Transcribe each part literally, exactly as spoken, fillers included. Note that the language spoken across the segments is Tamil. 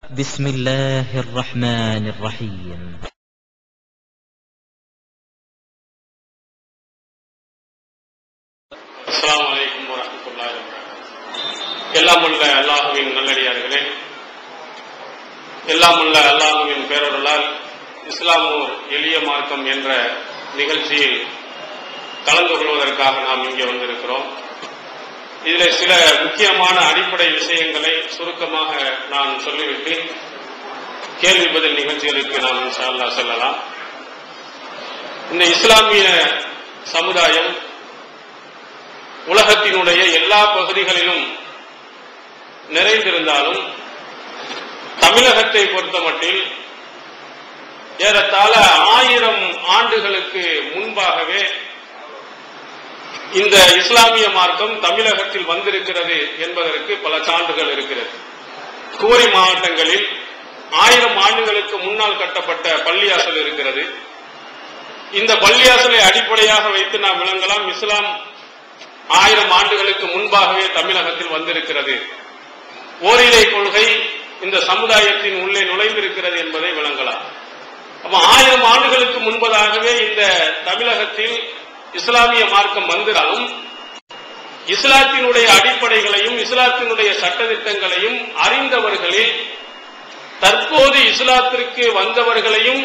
بسم الله الرحمن الرحيم. அஸ்ஸலாமு அலைக்கும் வரஹ்மத்துல்லாஹி வபரகாத்துஹு. எல்லாம் உள்ள அல்லாஹுவின் நல்லடியார்களே, எல்லாம் உள்ள அல்லாஹுவின் பேரருளால் இஸ்லாமூர் எளிய மார்க்கம் என்ற நிகழ்ச்சியில் கலந்து கொள்வதற்காக நாம் இங்கே வந்திருக்கிறோம். இதில் சில முக்கியமான அடிப்படை விஷயங்களை சுருக்கமாக நான் சொல்லிவிட்டு கேள்வி பதில் நிகழ்ச்சிகளுக்கு நாம் இன்ஷா அல்லாஹ் செல்லலாம். இந்த இஸ்லாமிய சமுதாயம் உலகத்தினுடைய எல்லா பகுதிகளிலும் நிறைந்திருந்தாலும் தமிழகத்தை பொறுத்தமட்டில் ஏறத்தாழ ஆயிரம் ஆண்டுகளுக்கு முன்பாகவே இந்த இஸ்லாமிய மார்க்கம் தமிழகத்தில் வந்திருக்கிறது என்பதற்கு பல சான்றுகள் இருக்கிறது. குமரி மாவட்டங்களில் ஆயிரம் ஆண்டுகளுக்கு முன்னால் கட்டப்பட்ட பள்ளியாசல் இருக்கிறது. இந்த பள்ளியாசலை அடிப்படையாக வைத்து நாம் விளங்கலாம், இஸ்லாம் ஆயிரம் ஆண்டுகளுக்கு முன்பாகவே தமிழகத்தில் வந்திருக்கிறது, ஓரிரை கொள்கை இந்த சமுதாயத்தின் உள்ளே நுழைந்திருக்கிறது என்பதை விளங்கலாம். அப்ப ஆயிரம் ஆண்டுகளுக்கு முன்பதாகவே இந்த தமிழகத்தில் இஸ்லாமிய மார்க்கம் வந்தாலும் இஸ்லாத்தினுடைய அடிப்படைகளையும் இஸ்லாத்தினுடைய சட்டத்திட்டங்களையும் அறிந்தவர்களில் தற்போது இஸ்லாத்திற்கு வந்தவர்களையும்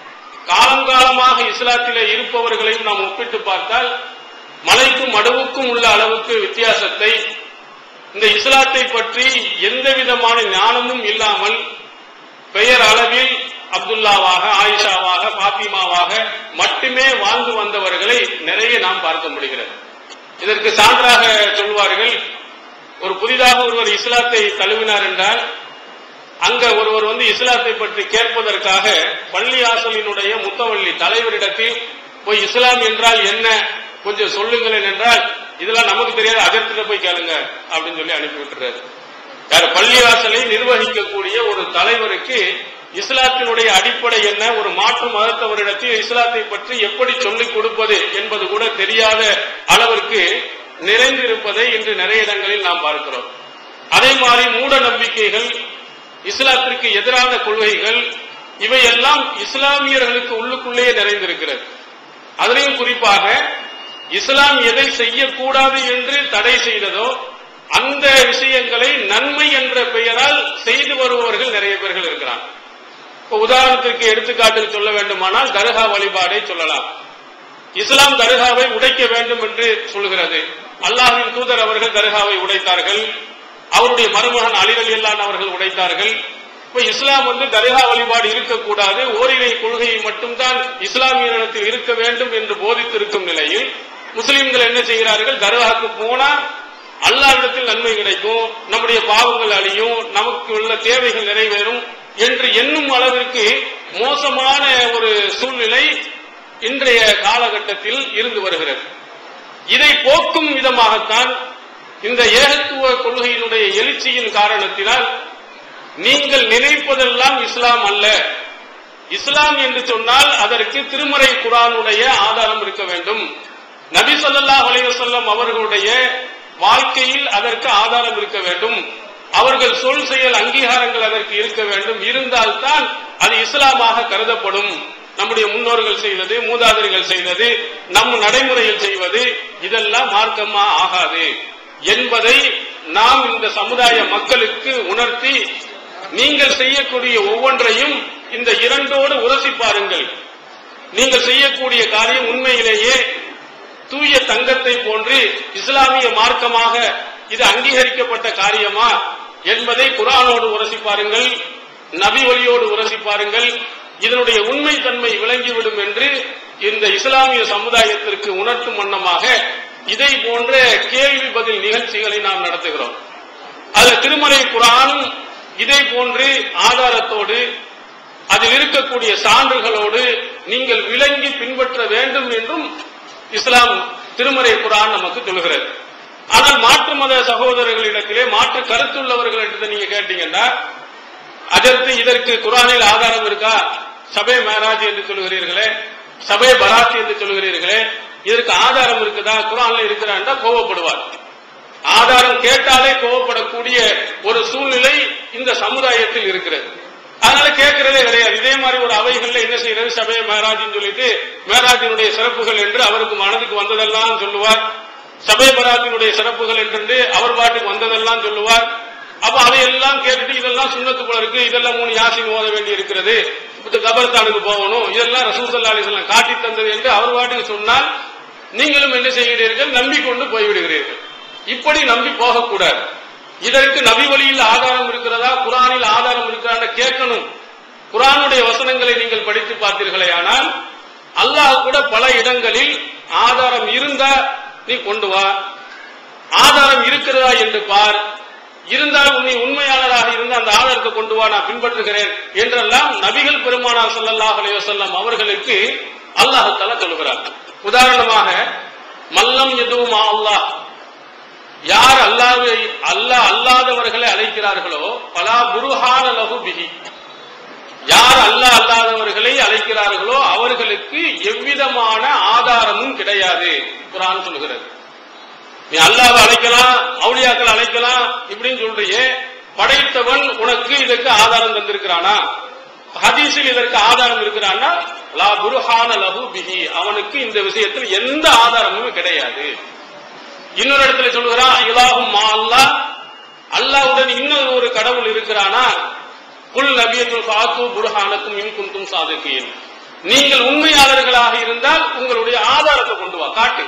காலங்காலமாக இஸ்லாத்திலே இருப்பவர்களையும் நாம் ஒப்பிட்டு பார்த்தால் மலைக்கும் மடுவுக்கும் உள்ள அளவுக்கு வித்தியாசத்தை, இந்த இஸ்லாத்தை பற்றி எந்த விதமான ஞானமும் இல்லாமல் பெயர் அளவில் அப்துல்லாவாக, ஆயிஷாவாக, பாத்திமாவாக மட்டுமே வாழ்ந்து வந்தவர்களை நிறைய நாம் பார்க்க முடிகிறது. இதற்கு சான்றாக சொல்வார்கள், ஒரு புதிதாக ஒருவர் இஸ்லாத்தை தழுவினார் என்றால் அங்க ஒருவர் வந்து இஸ்லாத்தை பற்றி கேட்பதற்காக பள்ளியாசலினுடைய முத்தவள்ளி தலைவரிடத்தில் போய் இஸ்லாம் என்றால் என்ன கொஞ்சம் சொல்லுங்களேன் என்றால், இதெல்லாம் நமக்கு தெரியாது, அகத்தில போய் கேளுங்க அப்படின்னு சொல்லி அனுப்பிவிட்டுறாரு. யார் பள்ளிவாசலை நிர்வகிக்கக்கூடிய ஒரு தலைவருக்கு இஸ்லாத்தினுடைய அடிப்படை என்ன, ஒரு மாற்று மதத்தவரிடத்தில் இஸ்லாத்தை பற்றி எப்படி சொல்லிக் கொடுப்பது என்பது கூட தெரியாத அளவிற்கு நிறைந்திருப்பதை இன்று நிறைய இடங்களில் நாம் பார்க்கிறோம். அதே மாதிரி மூட நம்பிக்கைகள், இஸ்லாத்திற்கு எதிரான கொள்கைகள், இவையெல்லாம் இஸ்லாமியர்களுக்கு உள்ளுக்குள்ளேயே நிறைந்திருக்கிறது. அதிலையும் குறிப்பாக இஸ்லாம் எதை செய்யக்கூடாது என்று தடை செய்ததோ அந்த விஷயங்களை நன்மை என்ற பெயரால் செய்து வருபவர்கள் நிறைய பேர்கள் இருக்கிறார். உதாரணத்திற்கு எடுத்துக்காட்டில் சொல்ல வேண்டுமானால் தர்கா வழிபாடை சொல்லலாம். இஸ்லாம் தர்காவை உடைக்க வேண்டும் என்று சொல்கிறது. அல்லாஹ்வின் தூதர் அவர்கள் தர்காவை உடைத்தார்கள், அவருடைய மருமகன் அலி ரலியல்லாஹு அவர்கள் உடைத்தார்கள். இப்ப இஸ்லாம் வந்து தர்கா வழிபாடு இருக்கக்கூடாது, ஓரிரை கொள்கையை மட்டும்தான் இஸ்லாமியத்தில் இருக்க வேண்டும் என்று போதித்திருக்கும் நிலையில் முஸ்லிம்கள் என்ன செய்கிறார்கள், தர்காவுக்கு போனா அல்லாஹ்விடத்தில் நன்மை கிடைக்கும், நம்முடைய பாவங்கள் அழியும், நமக்கு உள்ள தேவைகள் நிறைவேறும் என்று எண்ணும் அளவிற்கு மோசமான ஒரு சூழ்நிலை இன்றைய காலகட்டத்தில் இருந்து வருகிறது. இதை போக்கும் விதமாகத்தான் இந்த ஏகத்துவ கொள்கையினுடைய எழுச்சியின் காரணத்தினால் நீங்கள் நினைப்பதெல்லாம் இஸ்லாம் அல்ல, இஸ்லாம் என்று சொன்னால் அதற்கு திருமறை குர்ஆனுடைய ஆதாரம் இருக்க வேண்டும், நபி ஸல்லல்லாஹு அலைஹி வஸல்லம் அவர்களுடைய வாழ்க்கையில் அதற்கு ஆதாரம் இருக்க வேண்டும், அவர்கள் சொல் செயல் அங்கீகாரங்கள் அதற்கு இருக்க வேண்டும், இருந்தால்தான் அது இஸ்லாமாக கருதப்படும். நம்முடைய முன்னோர்கள் செய்தது, மூதாதையர்கள் செய்தது, நம் நடைமுறையில் செய்வது இதெல்லாம் மார்க்கமா ஆகாது என்பதை நாம் இந்த சமுதாய மக்களுக்கு உணர்த்தி, நீங்கள் செய்யக்கூடிய ஒவ்வொன்றையும் இந்த இரண்டோடு உரசி பாருங்கள். நீங்கள் செய்யக்கூடிய காரியம் உண்மையிலேயே தூய தங்கத்தை போன்று இஸ்லாமிய மார்க்கமாக இது அங்கீகரிக்கப்பட்ட காரியமா என்பதை குர்ஆனோடு உரசி பாருங்கள், நபி வழியோடு உரசி பாருங்கள். இதனுடைய உண்மை தன்மை விளங்கிவிடும் என்று இந்த இஸ்லாமிய சமுதாயத்திற்கு உணர்த்தும் வண்ணமாக இதை போன்ற கேள்வி பதில் நிகழ்ச்சிகளை நாம் நடத்துகிறோம். அதுல திருமறை குர்ஆனும் இதை போன்று ஆதாரத்தோடு அதில் இருக்கக்கூடிய சான்றுகளோடு நீங்கள் விளங்கி பின்பற்ற வேண்டும் என்றும் இஸ்லாம் திருமறை குர்ஆன் நமக்கு சொல்கிறது. ஆனால் மாற்று மத சகோதரர்களிடத்திலே மாற்று கருத்துள்ளவர்களிடத்தை நீங்க கேட்டீங்கன்னா, அதற்கு இதற்கு குர்ஆனில் ஆதாரம் இருக்கா, சபை மேராஜ் என்று சொல்கிறீர்களே, சபை பராத் என்று சொல்கிறீர்களே, இதற்கு ஆதாரம் இருக்குதா, குர்ஆன்ல இருக்கிறான் கோபப்படுவார். ஆதாரம் கேட்டாலே கோவப்படக்கூடிய ஒரு சூழ்நிலை இந்த சமுதாயத்தில் இருக்கிறது. அதனால கேட்கிறதே கிடையாது. இதே மாதிரி ஒரு அவைகள்ல என்ன செய்யறது, சபை மேராஜின்னு சொல்லிட்டு மேராஜினுடைய சிறப்புகள் என்று அவருக்கு மனதுக்கு வந்ததெல்லாம் சொல்லுவார். சபை பராத்தினுடைய சிறப்புகள் என்று அவர் பாட்டுக்கு வந்ததெல்லாம் சொல்லுவார். அப்ப அதையெல்லாம் கேட்டுட்டு இதெல்லாம் சுண்ணத்து போல இருக்கு, இதெல்லாம் மூணு யாசின் ஓத வேண்டி இருக்கிறது, கபர்ஸ்தானுக்கு போகணும், இதெல்லாம் ரசூல் ஸல்லல்லாஹு அலைஹி வஸல்லம் காட்டி தந்தது என்று அவர் பாட்டுக்கு சொன்னால் நீங்களும் என்ன செய்கிறீர்கள், நம்பிக்கொண்டு போய்விடுகிறீர்கள். இப்படி நம்பி போகக்கூடாது. இதற்கு நபி வழியில் ஆதாரம் இருக்கிறதா, குர்ஆனில் ஆதாரம் இருக்கிறதா கேட்கணும். குர்ஆனுடைய வசனங்களை நீங்கள் படித்து பார்த்தீர்களே ஆனால் அல்லாஹ் கூட பல இடங்களில் ஆதாரம் இருந்தா நீ கொண்டு வா, ஆதாரம் இருக்கிறதா என்று பார், இருந்தால் நீ உண்மையாளராக இருந்த அந்த ஆதாரத்தை கொண்டு வா, நான் பின்பற்றுகிறேன் என்றெல்லாம் நபிகள் பெருமானார் ஸல்லல்லாஹு அலைஹி வஸல்லம் அவர்களுக்கு அல்லாஹ் தஆலா சொல்கிறார். உதாரணமாக மல்லம் யதுமா அல்லாஹ், யார் அல்லாஹ்வை அல்லாஹ் அல்லாதவர்களை அழைக்கிறார்களோ பலா புர்ஹான லஹு பிஹி, யார் அல்லாஹ் அல்லாதவர்களை அழைக்கிறார்களோ அவர்களுக்கு எவ்விதமான ஆதாரமும் கிடையாது குர்ஆன் சொல்கிறது. நீ அல்லாஹ்வை அழைக்கலாம், அவுலியாக்கள் அழைக்கலாம் இப்படின்னு சொல்றியே, படைத்தவன் உனக்கு இதற்கு ஆதாரம் தந்திருக்கிறானா, ஹதீஸில் இதற்கு ஆதாரம் இருக்கிறான்னா லா புர்ஹான லஹு பிஹி, அவனுக்கு இந்த விஷயத்தில் எந்த ஆதாரமும் கிடையாது. இன்னொரு இடத்துல சொல்கிறான் இலாஹும் மா அல்லாஹ், அல்லாஹ்வுடன் இன்னொரு ஒரு கடவுள் இருக்கிறானா, குல் நபியத்துல் ஃபாத்து புர்ஹானக்கும் இன் குன்தும் சாதிகீன், நீங்கள் உண்மையாளர்களாக இருந்தால் உங்களுடைய ஆதாரத்தை கொண்டு வா, காட்டு.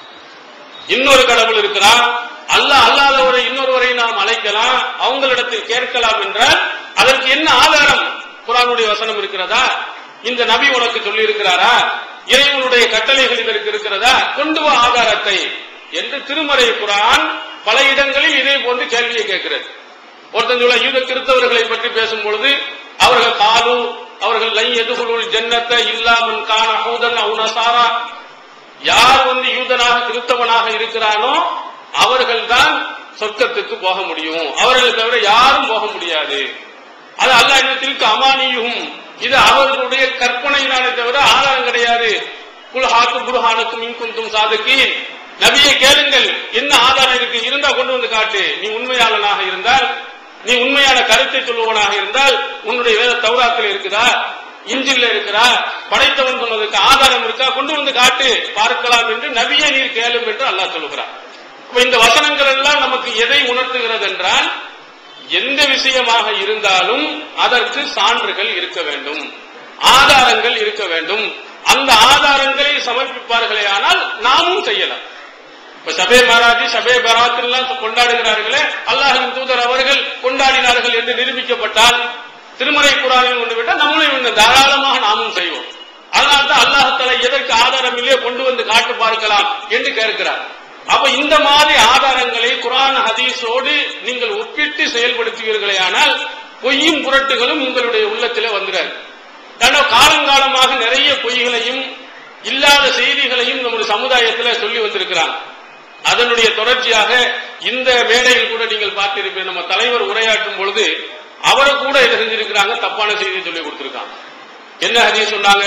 இன்னொரு கடவுள் இருக்கிறான், அல்லாஹ் அல்லாதவரை இன்னொருவரை நாம் அழைக்கலாம், அவங்களிடத்தில் கேட்கலாம் என்றால் அதற்கு என்ன ஆதாரம்? குர்ஆனுடைய வசனம் இருக்கிறதா, இந்த நபி உனக்கு சொல்லி இருக்கிறாரா, இறைவனுடைய கட்டளைகள் இதற்கு இருக்கிறதா, கொண்டு வா ஆதாரத்தை என்று திருமறை குர்ஆன் பல இடங்களில் இதே போன்று கேள்வியை கேட்கிறது. ஒருத்தன் சொல்ல யூத கிறிஸ்தவர்களை பற்றி பேசும் பொழுது அவர்கள் காலு அவர்கள் லை யதுகுலுல் ஜன்னத இல்லா மன் கான ஹூதன் அவ் நஸாரா, யார் வந்து யூதனாக கிறிஸ்தவனாக இருக்கிறானோ அவர்கள் தான் சொர்க்கத்துக்கு போக முடியும், அவர்களை தவிர யாரும் போக முடியாது. அது அல்லாஹ் இன்னத்திற்கு அமானியும், இது அவர்களுடைய கற்பனையினாலே தவிர ஆதாரம் கிடையாது. குல் ஹாத்து புர்ஹானக்கும் இன் குன்தும் சாதிகீன், நபியை கேளுங்கள் என்ன ஆதாரம் இருக்கு, இருந்தா கொண்டு வந்து காட்டு. நீ உண்மையாளனாக இருந்தால், நீ உண்மையான கருத்தை சொல்லுவனாக இருந்தால் உன்னுடைய வேத தௌராத்தில் இருக்குதா, இன்ஜில்ல இருக்கிறா, படைத்தவன் சொன்னதுக்கு ஆதாரம் இருக்கா, கொண்டு வந்து காட்டு பார்க்கலாம் என்று நபியை நீர் கேளும் என்று அல்லாஹ் சொல்லுகிறார். இந்த வசனங்கள் எல்லாம் நமக்கு எதை உணர்த்துகிறது என்றால், எந்த விஷயமாக இருந்தாலும் அதற்கு சான்றுகள் இருக்க வேண்டும், ஆதாரங்கள் இருக்க வேண்டும். அந்த ஆதாரங்களை சமர்ப்பிப்பார்களே ஆனால் நாமும் செய்யலாம். இப்ப சபே மராஜி சபே பராத் எல்லாம் கொண்டாடுகிறார்களே, அல்லாஹ்வின் தூதர் அவர்கள் கொண்டாடினார்கள் என்று நிரூபிக்கப்பட்டால், திருமறை குர்ஆனில் கொண்டு விட்டால் நம்மளும் தாராளமாக நாமும் செய்வோம். அதனால்தான் அல்லாஹ் தஆலா எதற்கு ஆதாரம் இல்லையோ கொண்டு வந்து காட்டு பார்க்கலாம் என்று கேட்கிறார். அப்ப இந்த மாதிரி ஆதாரங்களை குர்ஆன் ஹதீஸோடு நீங்கள் ஒப்பிட்டு செயல்படுத்துவீர்களே ஆனால் பொய்யும் புரட்டுகளும் உங்களுடைய உள்ளத்திலே வந்துடாது. காலங்காலமாக நிறைய பொய்களையும் இல்லாத செய்திகளையும் நம்முடைய சமுதாயத்தில் சொல்லி வந்திருக்கிறாங்க. அதனுடைய தொடர்ச்சியாக இந்த மேடையில் கூட நீங்கள் பார்த்திருப்பீங்க, நம்ம தலைவர் உரையாற்றும் பொழுது அவரை கூட என்ன செஞ்சிருக்கிறாங்க, தப்பான செய்தியை சொல்லி கொடுத்திருக்காங்க. என்ன ஹதீஸ் சொன்னாங்க,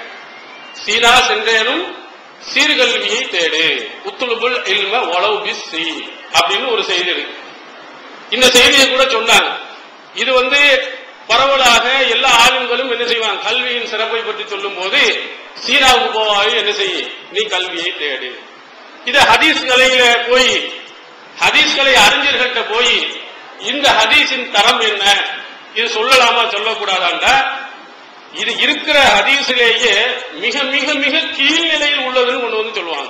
சீனா சென்றேனும் சீர்கல்வியை தேடு, உத்துலுபுல் இல்ம வலவ் பிஸ்ஸி அப்படின்னு ஒரு செய்தி இருக்கு. இந்த செய்தியை கூட சொன்னாங்க. இது வந்து பரவலாக எல்லா ஆளுங்களும் என்ன செய்வாங்க, கல்வியின் சிறப்பை பற்றி சொல்லும் போது சீனாவுக்கு போவாய் என்ன செய்ய, நீ கல்வியை தேடு. இது ஹதீஸ்களில போய் ஹதீஸ்களை அறிஞர்கள்ட்ட போய் இந்த ஹதீஸின் தரம் என்ன, இது சொல்லலாமா சொல்லக்கூடாதாண்டா, இது இருக்கிற ஹதீஸிலேயே மிக மிக மிக கீழ்நிலையில் உள்ளதுன்னு ஒண்ணு வந்து சொல்லுவாங்க.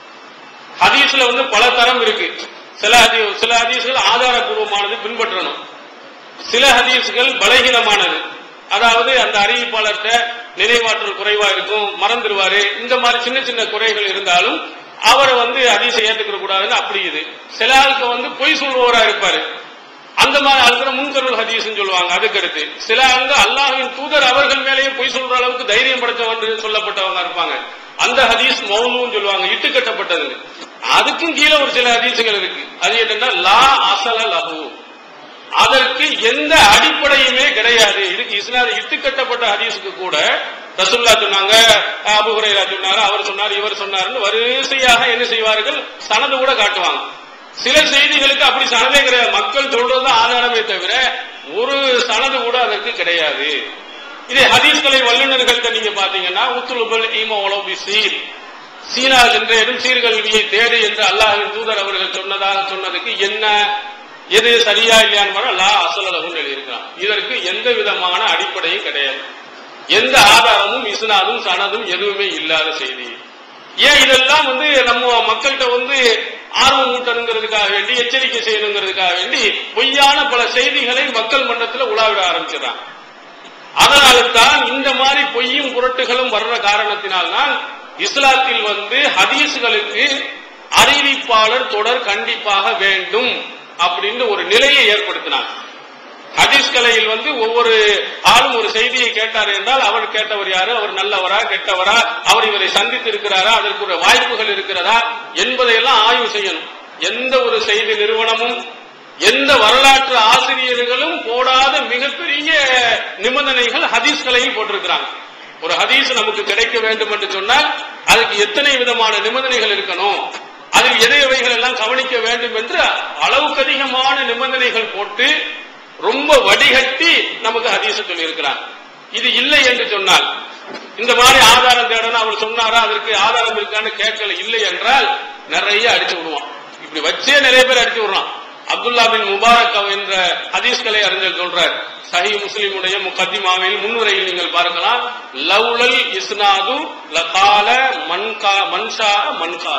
ஹதீஸ்ல வந்து பல தரம் இருக்கு. சில ஹதீஸ் சில ஹதீஸ்கள் ஆதாரபூர்வமானது பின்பற்றணும், சில ஹதீஸ்கள் பலகீனமானது, அதாவது அந்த அறிவிப்பாளர்கிட்ட நினைவாற்றல் குறைவா இருக்கும், மறந்துடுவாரு, இந்த மாதிரி சின்ன சின்ன குறைகள் இருந்தாலும் அவரை வந்து ஹதீஸை ஏற்றுக்கிற கூடாதுன்னு அப்படி. இது சில ஆளுக்கு வந்து பொய் சொல்பவரா இருப்பாரு, அந்த மாதிரி ஆளுக்கு முன்கருள் ஹதீஸ் சொல்லுவாங்க. அதுக்கு அடுத்து சில ஆளுங்க அல்லாஹ்வின் தூதர் அவர்கள் மேலேயே பொய் சொல்ற அளவுக்கு தைரியம் படைத்தவன் சொல்லப்பட்டவங்க இருப்பாங்க, அந்த ஹதீஸ் மௌனூன்னு சொல்லுவாங்க, இட்டுக்கட்டப்பட்டது. அதுக்கும் கீழே ஒரு சில ஹதீசுகள் இருக்கு. அது என்னன்னா லா அஸல லஹு, அதற்கு எந்த அடிப்படையுமே கிடையாது. இதுக்கு இஸ்னாத் இட்டுக்கட்டப்பட்ட ஹதீஸுக்கு கூட ரசூலுல்லாஹ் சொன்னாங்க, அபூ ஹுரைரா சொன்னாரு, அவர் சொன்னார், இவர் சொன்னாருன்னு வரிசையாக என்ன செய்வார்கள், சனது கூட காட்டுவாங்க. சில செய்திகளுக்கு அப்படி சனதே கிடையாது, மக்கள் சொல்றது ஆதாரமே தவிர ஒரு சனது கூட அதற்கு கிடையாது. இதே ஹதீஸ்களை வல்லுநர்கள்ட்ட நீங்க பாத்தீங்கன்னா உத்துலுபல் ஈமா உலபி சீர், சீனா சென்ற சீர்கல்வியை தேடு என்று அல்லாஹ்வின் தூதர் அவர்கள் சொன்னதாக சொன்னதுக்கு என்ன எது சரியா இல்லையான்னு லா அசலகும் எழுதியிருக்கிறான். இதற்கு எந்த விதமான அடிப்படையும் கிடையாது, எந்த ஆதாரமும் இஸ்னாதும் சனதும் எதுவுமே இல்லாத செய்தி. ஏன் இதெல்லாம் வந்து நம்ம மக்கள்கிட்ட வந்து ஆர்வம் ஊட்டணுங்கிறதுக்காக வேண்டி, எச்சரிக்கை செய்யணுங்கிறதுக்காக வேண்டி பொய்யான பல செய்திகளை மக்கள் மன்றத்தில் உலாவிட ஆரம்பிச்சிடறாங்க. அதனால்தான் இந்த மாதிரி பொய்யும் புரட்டுகளும் வர்ற காரணத்தினால்தான் இஸ்லாத்தில் வந்து ஹதீஸ்களுக்கு அறிவிப்பாளர் தொடர் கண்டிப்பாக வேண்டும் அப்படின்னு ஒரு நிலையை ஏற்படுத்தினார். ஹதீஸ் கலையில் வந்து ஒவ்வொரு ஆளும் ஒரு செய்தியை கேட்டார் என்றால் அவர் கேட்டவர் யாரு, அவர் நல்லவரா கெட்டவரா, அவர் இவரை சந்தித்து இருக்கிறாரா, அதற்கு வாய்ப்புகள் இருக்கிறதா என்பதையெல்லாம் ஆய்வு செய்யணும். எந்த ஒரு செய்தி நிறுவனமும் எந்த வரலாற்று ஆசிரியர்களும் போடாத மிகப்பெரிய நிபந்தனைகள் ஹதீஸ் கலையில் போட்டிருக்கிறாங்க. ஒரு ஹதீஸ் நமக்கு கிடைக்க வேண்டும் என்று சொன்னால் அதுக்கு எத்தனை விதமான நிபந்தனைகள் இருக்கணும், அதில் எதையவைகள் எல்லாம் கவனிக்க வேண்டும் என்று அளவுக்கு அதிகமான நிபந்தனைகள் போட்டு ரொம்ப வடிகட்டி நமக்கு ஹதீஸ சொல்லி இருக்கிறார். இது இல்லை என்று சொன்னால் இந்த மாதிரி ஆதாரம் தேடணும், அவர் சொன்னாரா அதற்கு ஆதாரம் இருக்கான்னு கேட்கல, இல்லை என்றால் நிறைய அடிச்சு விடுவான். இப்படி வச்சே நிறைய பேர் அடிச்சு விடுறான். அப்துல்லா பின் முபாரக் என்ற ஹதீஸ் கலை அறிஞர் சொல்றார், சஹீஹ் முஸ்லிமுடைய முகத்திமாவில் முன்னுரையில் நீங்கள் பார்க்கலாம், லவ்லல் இஸ்னாது லகால மன்கா மன்ஷா மன்கால,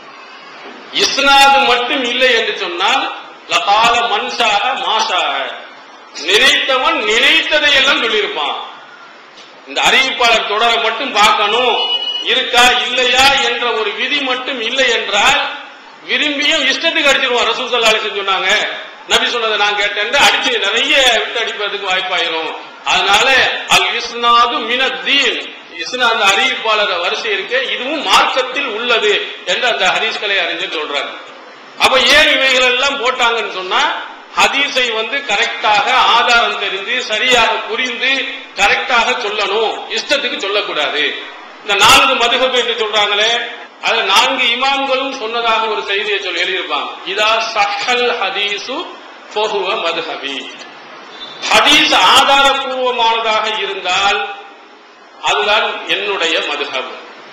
இஸ்னாது மட்டும் இல்லை என்று சொன்னால் லகால மன்ஷா மாஷா, நினைத்தவன் நினைத்ததை எல்லாம் சொல்லியிருப்பான். இந்த அறிவிப்பாளர் தொடரை மட்டும் பார்க்கணும், இருக்கா இல்லையா என்ற ஒரு விதி மட்டும் இல்லை என்றால் விரும்பியும் இஷ்டத்துக்கு அடிச்சிருவான். ரசூல் ஸல்லல்லாஹு அலைஹி வஸல்லம் சொன்னாங்க, நபி சொன்னதை நான் கேட்டேன் அடிச்சு நிறைய விட்டு அடிப்பதற்கு வாய்ப்பாயிரும். அதனால அல் இஸ்னாது மினத்தீன், இஸ்னா அந்த அறிவிப்பாளர் வரிசை இருக்கு, இதுவும் மார்க்கத்தில் உள்ளது என்று அந்த ஹதீஸ் கலை அறிஞர் சொல்றாரு. அப்ப ஏன் இவைகள் எல்லாம் போட்டாங்கன்னு சொன்னா ஹதீஸை வந்து கரெக்டாக ஆதாரம் தெரிந்து சரியாக புரிந்து கரெக்டாக சொல்லணும், இஷ்டத்துக்கு சொல்லக்கூடாது. இந்த நான்கு மதுஹப் என்று சொல்றாங்களே, அது நான்கு இமாம்களும் சொன்னதாக ஒரு செய்தியை சொல்லி எழுதியிருப்பாங்க, இதா சஹல் ஹதீசு ஃபஹுவ மதுஹபி, ஹதீஸ் ஆதாரபூர்வமானதாக இருந்தால் அதுதான் என்னுடைய மதுஹப்.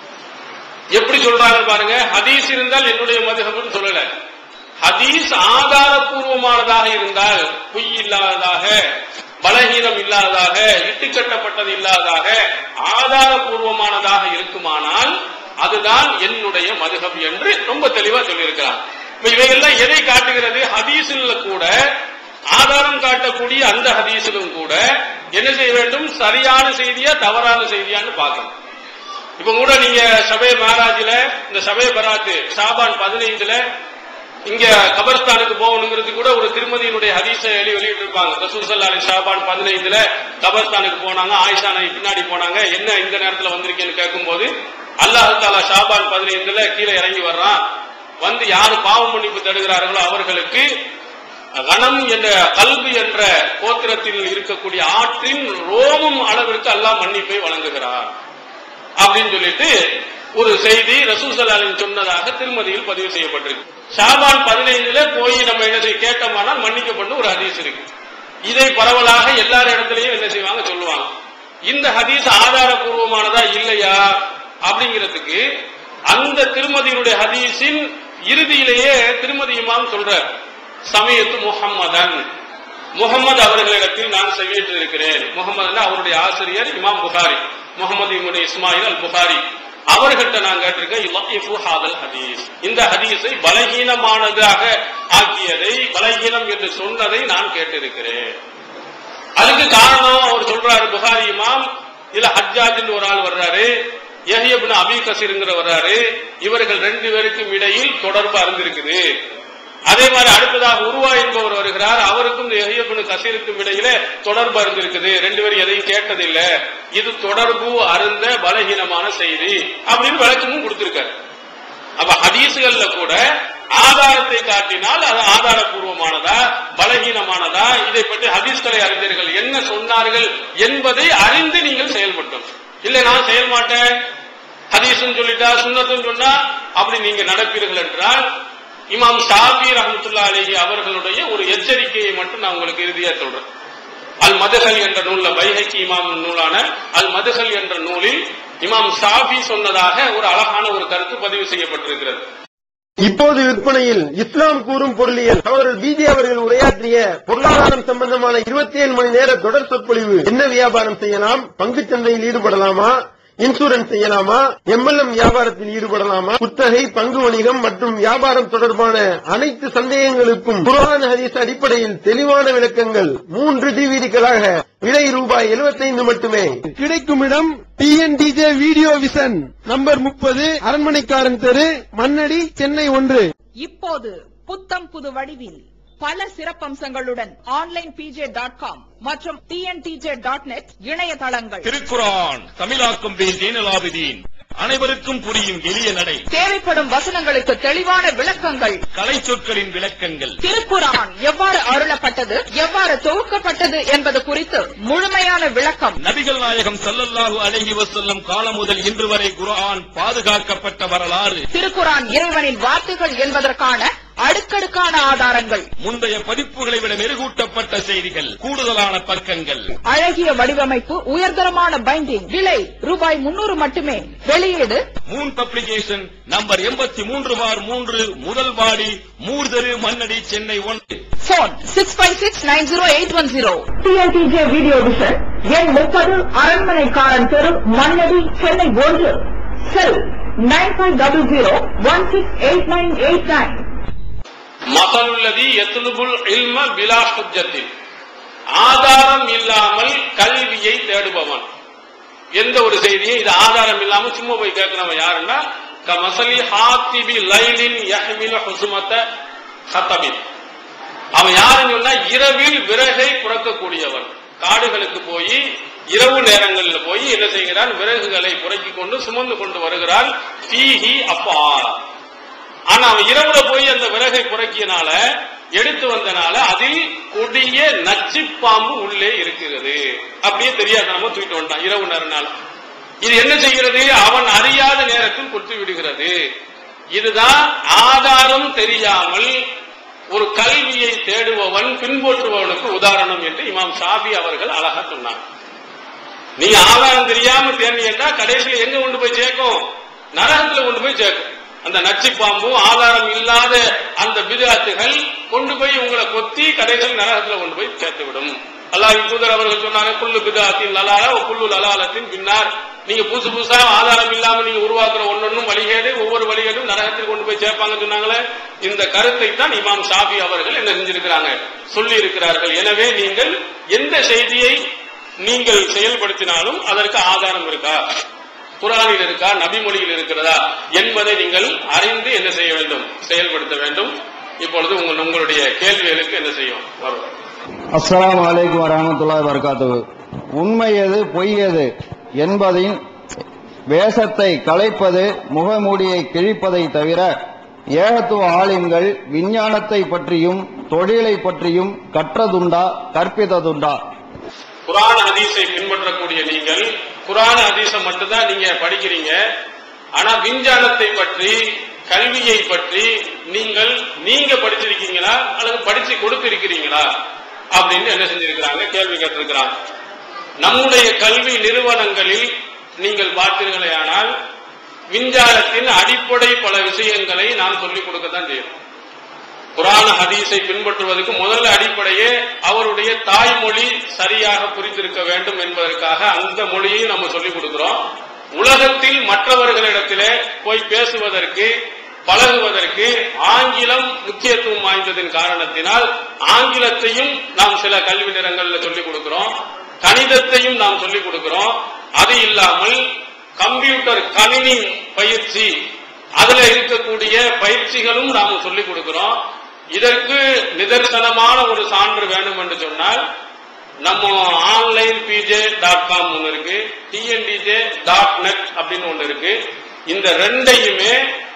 எப்படி சொல்றாங்க பாருங்க, ஹதீஸ் இருந்தால் என்னுடைய மதுஹப்னு சொல்லல, ஹதீஸ் ஆதாரபூர்வமானதாக இருந்தால், பொய் இல்லாததாக, பலகீனம் இல்லாததாக, இட்டுக்கட்டப்பட்டது இல்லாததாக, ஆதாரபூர்வமானதாக இருக்குமானால் அதுதான் என்னுடைய மதுஹப் என்று ரொம்ப தெளிவா சொல்லியிருக்கிறார். இவைகள்லாம் எதை காட்டுகிறது, ஹதீஸில் கூட ஆதாரம் காட்டக்கூடிய அந்த ஹதீஸிலும் கூட என்ன செய்ய வேண்டும், சரியான செய்தியா தவறான செய்தியான்னு பார்க்கணும். இப்ப கூட நீங்க சபை மேராஜில இந்த சபை பராத்து ஷாபான் பதினைந்துல இங்க கபர்ஸ்தானுக்கு போகணுங்கிறது கூட ஒரு திருமதியினுடைய ஹதீஸை எழுதி வெளியிட்டு இருப்பாங்க. ரசூல் ஸல்லல்லாஹு அலைஹி ஷாபான் பதினைந்துல கபர்ஸ்தானுக்கு போனாங்க, ஆயிஷா நபி பின்னாடி போனாங்க, என்ன இந்த நேரத்துல வந்திருக்கேன்னு கேட்கும் போது அல்லாஹ் தஆலா ஷாபான் பதினைந்துல கீழே இறங்கி வர்றான், வந்து யாரு பாவ மன்னிப்பு தருகிறார்களோ அவர்களுக்கு கணம் என்ற கல்பு என்ற கோத்திரத்தில் இருக்கக்கூடிய ஆற்றின் ரோமம் அளவிற்கு அல்லாஹ் மன்னிப்பை வழங்குகிறார் அப்படின்னு சொல்லிட்டு ஒரு செய்தி ரசூல் ஸல்லல்லாஹு அலைஹி சொன்னதாக திருமதியில் பதிவு செய்யப்பட்டிருக்கு. ஷாபான் பதினைந்துல போய் நம்ம என்ன செய்ய கேட்டோமானால் மன்னிக்கப்படும் ஒரு ஹதீஸ் இருக்கு. இதை பரவலாக எல்லார் இடத்துலயும் என்ன செய்வாங்க சொல்லுவாங்க. இந்த ஹதீஸ் ஆதாரபூர்வமானதா இல்லையா அப்படிங்கிறதுக்கு அந்த திருமதியினுடைய ஹதீஸின் இறுதியிலேயே திருமதி இமாம் சொல்றார், சமயத்து முஹம்மதன், முகமது அவர்களிடத்தில் நான் செவியேற்று இருக்கிறேன். முகமது அவருடைய ஆசிரியர் இமாம் புகாரி, முகமது இப்னு இஸ்மாயில் அல் புகாரி, அவர்கிட்ட நான் கேட்டிருக்கேன் இந்த ஹதீஸை பலகீனமானதாக ஆக்கியதை, பலகீனம் என்று சொன்னதை நான் கேட்டிருக்கிறேன். அதுக்கு காரணம் அவர் சொல்றாரு, புகாரி இமாம் இதுல ஹஜ்ஜாஜ் ஒரு ஆள் வர்றாரு, யஹ்யா இப்னு அபீ கஸீர்ங்கிற வர்றாரு, இவர்கள் ரெண்டு பேருக்கும் இடையில் தொடர்பு அறிந்திருக்குது. அதே மாதிரி அடுத்ததாக உருவா என்பவர் வருகிறார், அவருக்கும் யஹ்யா இப்னு கஸீருக்கும் இடையில தொடர்பு அறிந்திருக்குது, ரெண்டு பேரும் எதையும் கேட்டதில்லை, இது தொடர்பு அருந்த பலகீனமான செய்தி அப்படின்னு விளக்கமும் கொடுத்திருக்காரு. அப்ப ஹதீஸ்கள்ல கூட ஆதாரத்தை காட்டினால் அது ஆதாரபூர்வமானதா பலகீனமானதா, இதை பற்றி ஹதீஸ்களை அறிஞர்கள் என்ன சொன்னார்கள் என்பதை அறிந்து நீங்கள் செயல்பட்டோம். இல்ல நான் செயல் மாட்டேன், ஹதீஸ்ன்னு சொல்லிட்டா சுன்னத்துன்னு சொன்னா அப்படி நீங்க நடப்பீர்கள் என்றால் இமாம் ஷாஃபி ரஹ்மத்துல்லாஹி அலைஹி அவர்களுடைய ஒரு எச்சரிக்கையை மட்டும் நான் உங்களுக்கு இறுதியா சொல்றேன். அல் மதுஹல் என்ற நூல்ல, பைஹக்கி இமாம் நூலான அல் மதுஹல் என்ற நூலில் இமாம் ஷாஃபி சொன்னதாக ஒரு அழகான ஒரு கருத்து பதிவு செய்யப்பட்டிருக்கிறது. இப்போது விற்பனையில் இஸ்லாம் கூறும் பொருளியல் அவர்கள் பிஜே அவர்கள் உரையாற்றிய பொருளாதாரம் சம்பந்தமான இருபத்தி ஏழு மணி நேர தொடர் சொற்பொழிவு. என்ன வியாபாரம் செய்யலாம், பங்குச் சந்தையில் ஈடுபடலாமா, இன்சூரன்ஸ் செய்யலாமா, எம்எல்எம் வியாபாரத்தில் ஈடுபடலாமா, குத்தகை, பங்கு வணிகம் மற்றும் வியாபாரம் தொடர்பான அனைத்து சந்தேகங்களுக்கும் குர்ஆன் ஹதீஸ் அடிப்படையில் தெளிவான விளக்கங்கள் மூன்று டிவிடிக்களாக விலை ரூபாய் எழுபத்தைந்து மட்டுமே. கிடைக்கும் இடம் டிஎன்டிஜே வீடியோ விஷன், நம்பர் முப்பது, அரண்மனைக்காரன் தெரு, மண்ணடி, சென்னை ஒன்று. இப்போது புத்தம் புது வடிவில் பல சிறப்பம்சங்களுடன் ஆன்லைன் பிஜே டாட் காம் மற்றும் டிஎன்டிஜே டாட் நெட் இணையதளங்கள். திருக்குர்ஆன் தமிழாக்கம் பி ஜெய்னுலாபிதீன், அனைவருக்கும் புரியும் எளிய நடை, தேவைப்படும் வசனங்களுக்கு தெளிவான விளக்கங்கள், கலை சொற்களின் விளக்கங்கள், திருக்குர்ஆன் எவ்வாறு அருளப்பட்டது, எவ்வாறு தொகுக்கப்பட்டது என்பது குறித்து முழுமையான விளக்கம், நபிகள் நாயகம் ஸல்லல்லாஹு அலைஹி வஸல்லம் காலம் முதல் இன்று வரை குர்ஆன் பாதுகாக்கப்பட்ட வரலாறு, திருக்குர்ஆன் இறைவனின் வார்த்தைகள் என்பதற்கான அடுக்கடுக்கான ஆதாரங்கள், முந்தைய பதிப்புகளை விட மெருகூட்டப்பட்ட செய்திகள், கூடுதலான பக்கங்கள், அழகிய வடிவமைப்பு, உயர்தரமான பைண்டிங். விலை ரூபாய் முன்னூறு மட்டுமே. வெளியீடு மூன் பப்ளிகேஷன், நம்பர் எண்பத்தி மூன்று பார் மூன்று, முதல் வாடி, மூர்தரு, மண்ணடி, சென்னை ஒன்று. Phone six five six nine zero eight one zero. TNTJ video vision, எண் முப்பது, அரண்மனைக்காரன் தெரு, மண்ணடி, சென்னை ஒன்று. Cell nine five double zero one six eight nine eight nine. மஸலுல்லதி யத்லுபுல் இல்ம பிலா ஹுஜ்ஜத்தின், ஆதாரம் இல்லாமல் கல்வியை தேடுபவன். எந்த ஒரு செய்தியை இது ஆதாரம் இல்லாம சும்மா போய் கேட்கிறவன் யாருன்னா, கமஸலி ஹாத்திபி லைலின் யஹ்மிலு ஹுஸ்மத ஹதபின். அவன் யாருன்னு சொன்னா, இரவில் விறகை புறக்கக்கூடியவன். காடுகளுக்கு போய் இரவு நேரங்களில் போய் என்ன செய்கிறான், விறகுகளை புறக்கிக் கொண்டு சுமந்து கொண்டு வருகிறான். ஃபீஹி அஃபார். ஆனா அவன் இரவுல போய் அந்த விறகை புறக்கியனால, எடுத்து வந்தனால அதில் கொடிய நச்சு பாம்பு உள்ளே இருக்கிறது. அப்படியே தெரியாத நம்ம தூக்கிட்டு வந்தான் இரவு நேரனால. இது என்ன செய்கிறது, அவன் அறியாத நேரத்தில் கொத்து விடுகிறது. இதுதான் ஆதாரம் தெரியாமல் ஒரு கல்வியை தேடுபவன் பின்பற்றுபவனுக்கு உதாரணம் என்று இமாம் ஷாஃபி அவர்கள் அழகா சொன்னார். நீ ஆதாரம் தெரியாம தேடினா கடைசியில் எங்க கொண்டு போய் சேர்க்கும், நரகத்துல கொண்டு போய் சேர்க்கும். அந்த நச்சு பாம்பு, ஆதாரம் இல்லாத அந்த பித்அத்துகள் கொண்டு போய் உங்களை கொத்தி கடைசியில் நரகத்துல கொண்டு போய் சேர்த்து விடும். அல்லாஹ்வின் தூதர் அவர்கள் சொன்னாங்க, குல்லு பித்அத்தின் லலாலா வ குல்லு லலாலத்தின் பின்னார். நீங்க புதுசு புதுசா ஆதாரம் இல்லாம நீங்க உருவாக்குற ஒன்னொன்னும் வழிகேடு, ஒவ்வொரு வழிகேடும் நரகத்தில் கொண்டு போய் சேர்ப்பாங்க சொன்னாங்களே. இந்த கருத்தை தான் இமாம் ஷாஃபி அவர்கள் என்ன செஞ்சிருக்கிறாங்க, சொல்லி இருக்கிறார்கள். எனவே நீங்கள் எந்த செய்தியை நீங்கள் செயல்படுத்தினாலும் அதற்கு ஆதாரம் இருக்கா, குர்ஆனில் இருக்கா, நபிமொழியில் இருக்கிறதா என்பதை நீங்கள் அறிந்து என்ன செய்ய வேண்டும், செயல்படுத்த வேண்டும். இப்பொழுது உங்கள் உங்களுடைய கேள்விகளுக்கு என்ன செய்யும் வரும். அஸ்ஸலாமு அலைக்கும் வரஹ்மத்துல்லாஹி வபரகாத்துஹு. உண்மை எது பொய் எது என்பதின் வேஷத்தை களைப்பது, முகமூடியை கிழிப்பதை தவிர ஏகத்துவ ஆலிம்கள் விஞ்ஞானத்தை பற்றியும் தொழிலை பற்றியும் கற்றதுண்டா, கற்பித்ததுண்டா? குர்ஆன் ஹதீஸை பின்பற்றக்கூடிய நீங்கள் குர்ஆன் ஹதீஸை மட்டும்தான் நீங்க படிக்கிறீங்க. ஆனா விஞ்ஞானத்தை பற்றி, கல்வியை பற்றி நீங்கள் நீங்க படிச்சிருக்கீங்களா அல்லது படிச்சு கொடுத்திருக்கிறீங்களா அப்படின்னு என்ன செஞ்சிருக்கிறாங்க, கேள்வி கேட்டிருக்கிறாங்க. நம்முடைய கல்வி நிறுவனங்களில் நீங்கள் பார்த்தீர்களே ஆனால் விஞ்ஞானத்தின் அடிப்படை பல விஷயங்களை நாம் சொல்லிக் கொடுக்கத்தான் செய்யும். குர்ஆன் ஹதீஸை பின்பற்றுவதற்கு முதல்ல அடிப்படையே அவருடைய தாய்மொழி சரியாக புரிந்திருக்க வேண்டும் என்பதற்காக அந்த மொழியை நம்ம சொல்லிக் கொடுக்கிறோம். உலகத்தில் மற்றவர்களிடத்திலே போய் பேசுவதற்கு, பழகுவதற்கு ஆங்கிலம் முக்கியத்துவம் வாய்ந்ததின் காரணத்தினால் ஆங்கிலத்தையும் நாம் சில கல்வி நிறுவனங்களில் சொல்லிக் கொடுக்கிறோம். கணிதத்தையும் நாம் சொல்லிக் கொடுக்கிறோம். அது இல்லாமல் கம்ப்யூட்டர் கணினி பயிற்சி, அதுல இருக்கக்கூடிய பயிற்சிகளும் நாம் சொல்லிக் கொடுக்கிறோம். இதற்கு நிதர்சனமான ஒரு சான்று வேணும் என்று சொன்னால் நம்ம ஆன்லைன் பிஜே டாட் காம் ஒன்று இருக்கு, டிஎன்டிஜே டாட் நெட் அப்படின்னு ஒன்று இருக்கு. இந்த ரெண்டையுமே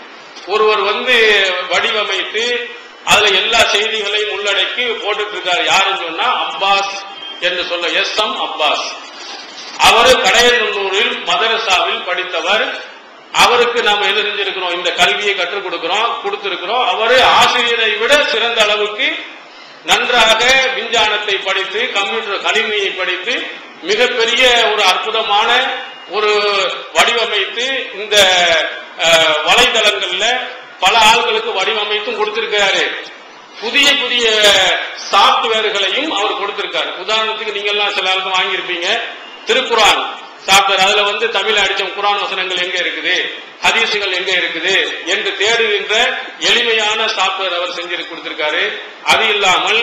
ஒருவர் வந்து வடிவமைத்து அதுல எல்லா செய்திகளையும் உள்ளடக்கி போட்டுட்டு இருக்காரு. யாருன்னு சொன்னா அப்பாஸ் என்று சொல்ல, எஸ் எம் அப்பாஸ். அவரு கடையநல்லூரில் மதரசாவில் படித்தவர். அவருக்கு நாம என்ன செஞ்சிருக்கிறோம், இந்த கல்வியை கற்றுக் கொடுக்கிறோம் கொடுத்திருக்கிறோம். அவரு ஆசிரியரை விட சிறந்த அளவுக்கு நன்றாக விஞ்ஞானத்தை படித்து கம்ப்யூட்டர் கணினியை படித்து மிகப்பெரிய ஒரு அற்புதமான ஒரு வடிவமைத்து இந்த வலைதளங்கள்ல பல ஆள்களுக்கு வடிவமைத்தும் கொடுத்திருக்கிறாரு. புதிய புதிய சாப்ட்வேர்களையும் அவர் கொடுத்திருக்காரு. உதாரணத்துக்கு நீங்க எல்லாம் சில ஆளுக்கு வாங்கியிருப்பீங்க திருக்குரான் சாப்ட்வேர். அதுல வந்து தமிழ் அடிச்ச குரான் வசனங்கள் எங்க இருக்குது, ஹதீசுகள் எங்க இருக்குது என்று தேடுகின்ற எளிமையான சாப்ட்வேர் அவர் செஞ்சு கொடுத்திருக்காரு. அது இல்லாமல்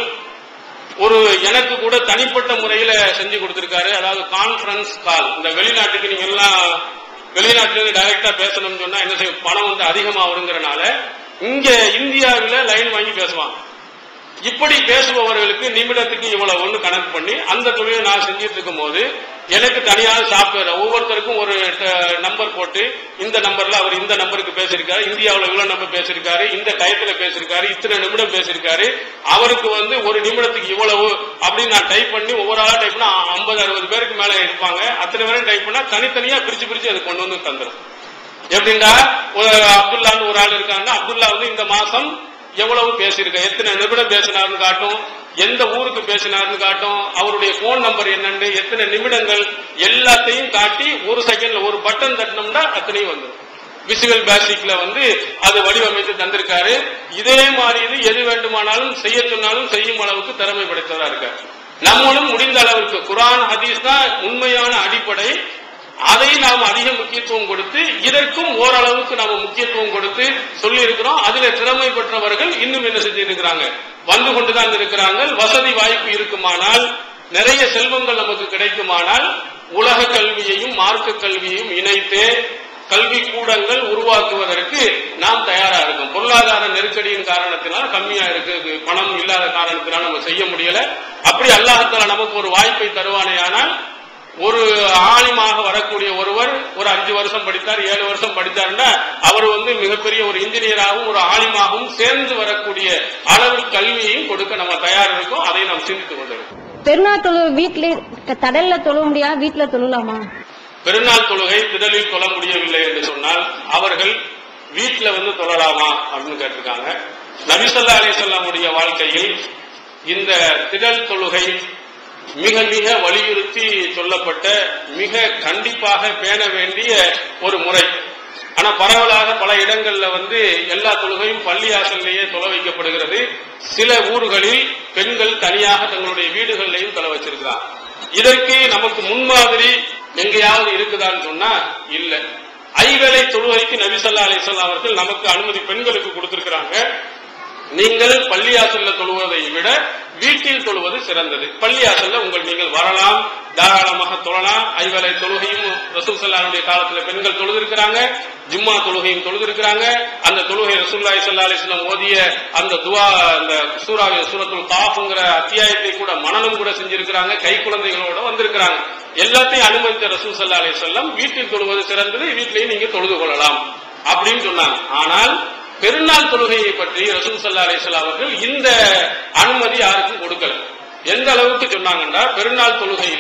ஒரு எனக்கு கூட தனிப்பட்ட முறையில செஞ்சு கொடுத்திருக்காரு. அதாவது கான்பரன்ஸ் கால், இந்த வெளிநாட்டுக்கு நீங்க எல்லாம் வெளிநாட்டுல டைரக்டா பேசணும்னு சொன்னா என்ன செய்ய, பணம் வந்து அதிகமா வருங்கிறனால இங்க இந்தியாவில லைன் வாங்கி பேசுவாங்க. இப்படி பேசுபவர்களுக்கு நிமிடத்துக்கு இவ்வளவு ஒண்ணு கணக்கு பண்ணி அந்த தொழிலை நான் செஞ்சிட்டு இருக்கும் போது எனக்கு தனியான சாப்ட்வேர் ஒவ்வொருத்தருக்கும் ஒரு நம்பர் போட்டு இந்த நம்பர்ல அவர் இந்த நம்பருக்கு பேசியிருக்காரு, இந்தியாவில் இவ்வளவு நம்பர் பேசியிருக்காரு, இந்த டயத்துல பேசியிருக்காரு, இத்தனை நிமிடம் பேசியிருக்காரு, அவருக்கு வந்து ஒரு நிமிடத்துக்கு இவ்வளவு அப்படின்னு நான் டைப் பண்ணி ஒவ்வொரு ஆளா டைப் பண்ணா ஐம்பது அறுபது பேருக்கு மேல இருப்பாங்க. அத்தனை பேரும் டைப் பண்ணா தனித்தனியா பிரிச்சு பிரிச்சு அது கொண்டு வந்து தந்துடும். எப்படின்னா அப்துல்லான்னு ஒரு ஆள் இருக்காங்கன்னா அப்துல்லா வந்து இந்த மாசம் எவ்வளவு பேசியிருக்க, எத்தனை நிமிடம் பேசினார்னு காட்டும், எந்த ஊருக்கு பேசினார்னு காட்டும், அவருடைய போன் நம்பர் என்னன்னு, எத்தனை நிமிடங்கள் எல்லாத்தையும் காட்டி ஒரு செகண்ட்ல ஒரு பட்டன் தட்டினோம்னா அத்தனையும் வந்துடும். விசுவல் பேசிக்ல வந்து அது வடிவமைத்து தந்திருக்காரு. இதே மாதிரி இது எது வேண்டுமானாலும் செய்ய சொன்னாலும் செய்யும் அளவுக்கு திறமை படைத்ததா இருக்காரு. நம்மளும் முடிந்த அளவுக்கு குர்ஆன் ஹதீஸ் தான் உண்மையான அடிப்படை. அதை நாம் அதிக முக்கியத்துவம் கொடுத்து இதற்கும் ஓரளவுக்கு நாம முக்கியத்துவம் கொடுத்து சொல்லி இருக்கிறோம். அதுல திறமை பெற்றவர்கள் இன்னும் என்ன செஞ்சிருக்கிறாங்க, வந்து கொண்டுதான் இருக்கிறாங்க. வசதி வாய்ப்பு இருக்குமானால், நிறைய செல்வங்கள் நமக்கு கிடைக்குமானால் உலக கல்வியையும் மார்க்க கல்வியையும் இணைத்து கல்வி கூடங்கள் உருவாக்குவதற்கு நாம் தயாரா இருக்கோம். பொருளாதார நெருக்கடியின் காரணத்தினால் கம்மியா இருக்கு, பணம் இல்லாத காரணத்தினால் நம்ம செய்ய முடியல. அப்படி அல்லாஹ்தாலா நமக்கு ஒரு வாய்ப்பை தருவானேயானால் ஒரு ஆலிமாக வரக்கூடிய ஒருவர் ஒரு அஞ்சு வருஷம் படித்தார், ஏழு வருஷம் படித்தார்னா அவர் வந்து மிகப்பெரிய ஒரு இன்ஜினியராகவும் ஒரு ஆலிமாகவும் சேர்ந்து வரக்கூடிய அளவு கல்வியையும் கொடுக்க நம்ம தயார் இருக்கோம். அதை நாம் சிந்தித்துக் கொண்டிருக்கோம். பெருநாள் தொழு வீட்டுல தடல்ல தொழ முடியாது, வீட்டுல தொழலாமா? பெருநாள் தொழுகை திடலில் தொழ முடியவில்லை என்று சொன்னால் அவர்கள் வீட்டுல வந்து தொழலாமா அப்படின்னு கேட்டிருக்காங்க. நபி ஸல்லல்லாஹு அலைஹி வஸல்லம் வாழ்க்கையில் இந்த திடல் தொழுகை மிக மிக வலியுறுத்தி சொல்லப்பட்ட மிக கண்டிப்பாக பேண வேண்டிய ஒரு முறை. ஆனா பரவலாக பல இடங்கள்ல வந்து எல்லா தொழுகையும் பள்ளியாசல்லையே தொழ வைக்கப்படுகிறது. சில ஊர்களில் பெண்கள் தனியாக தங்களுடைய வீடுகளிலையும் தொழ வச்சிருக்கிறார். இதற்கு நமக்கு முன்மாதிரி எங்கேயாவது இருக்குதான்னு சொன்னா இல்ல. ஐவேளை தொழுகைக்கு நபி ஸல்லல்லாஹு அலைஹி வஸல்லம் அவர்கள் நமக்கு அனுமதி பெண்களுக்கு கொடுத்திருக்கிறாங்க. நீங்கள் பள்ளியாசல்ல தொழுவதை விட வீட்டில் தொழுவது சிறந்தது. பள்ளியாசல்ல உங்கள் நீங்கள் வரலாம், தாராளமாக தொழலாம். ஐவேளை தொழுகையும் ரசூல் ஸல்லல்லாஹு அலைஹி காலத்துல பெண்கள் தொழுதிருக்கிறாங்க, ஜும்மா தொழுகையும் தொழுதிருக்கிறாங்க. அந்த தொழுகை ரசூலுல்லாஹி ஸல்லல்லாஹு அலைஹி வஸல்லம் ஓதிய அந்த துவா, அந்த சூராவை சூரத்துல் காஃப்ங்கிற அத்தியாயத்தை கூட மனனம் கூட செஞ்சிருக்கிறாங்க. கை குழந்தைகளோட வந்திருக்கிறாங்க. எல்லாத்தையும் அனுமதித்த ரசூல் ஸல்லல்லாஹு அலைஹி வஸல்லம் வீட்டில் தொழுவது சிறந்தது, வீட்டிலேயே நீங்க தொழுது கொள்ளலாம் அப்படின்னு சொன்னாங்க. ஆனால் பெருநாள் தொழுகையை பற்றி ரசூல் ஸல்லல்லாஹு அலைஹி வஸல்லம் அவர்கள் இந்த அனுமதி யாருக்கும் கொடுக்கல. எந்த அளவுக்கு சொன்னாங்கன்னா, பெருநாள் தொழுகையில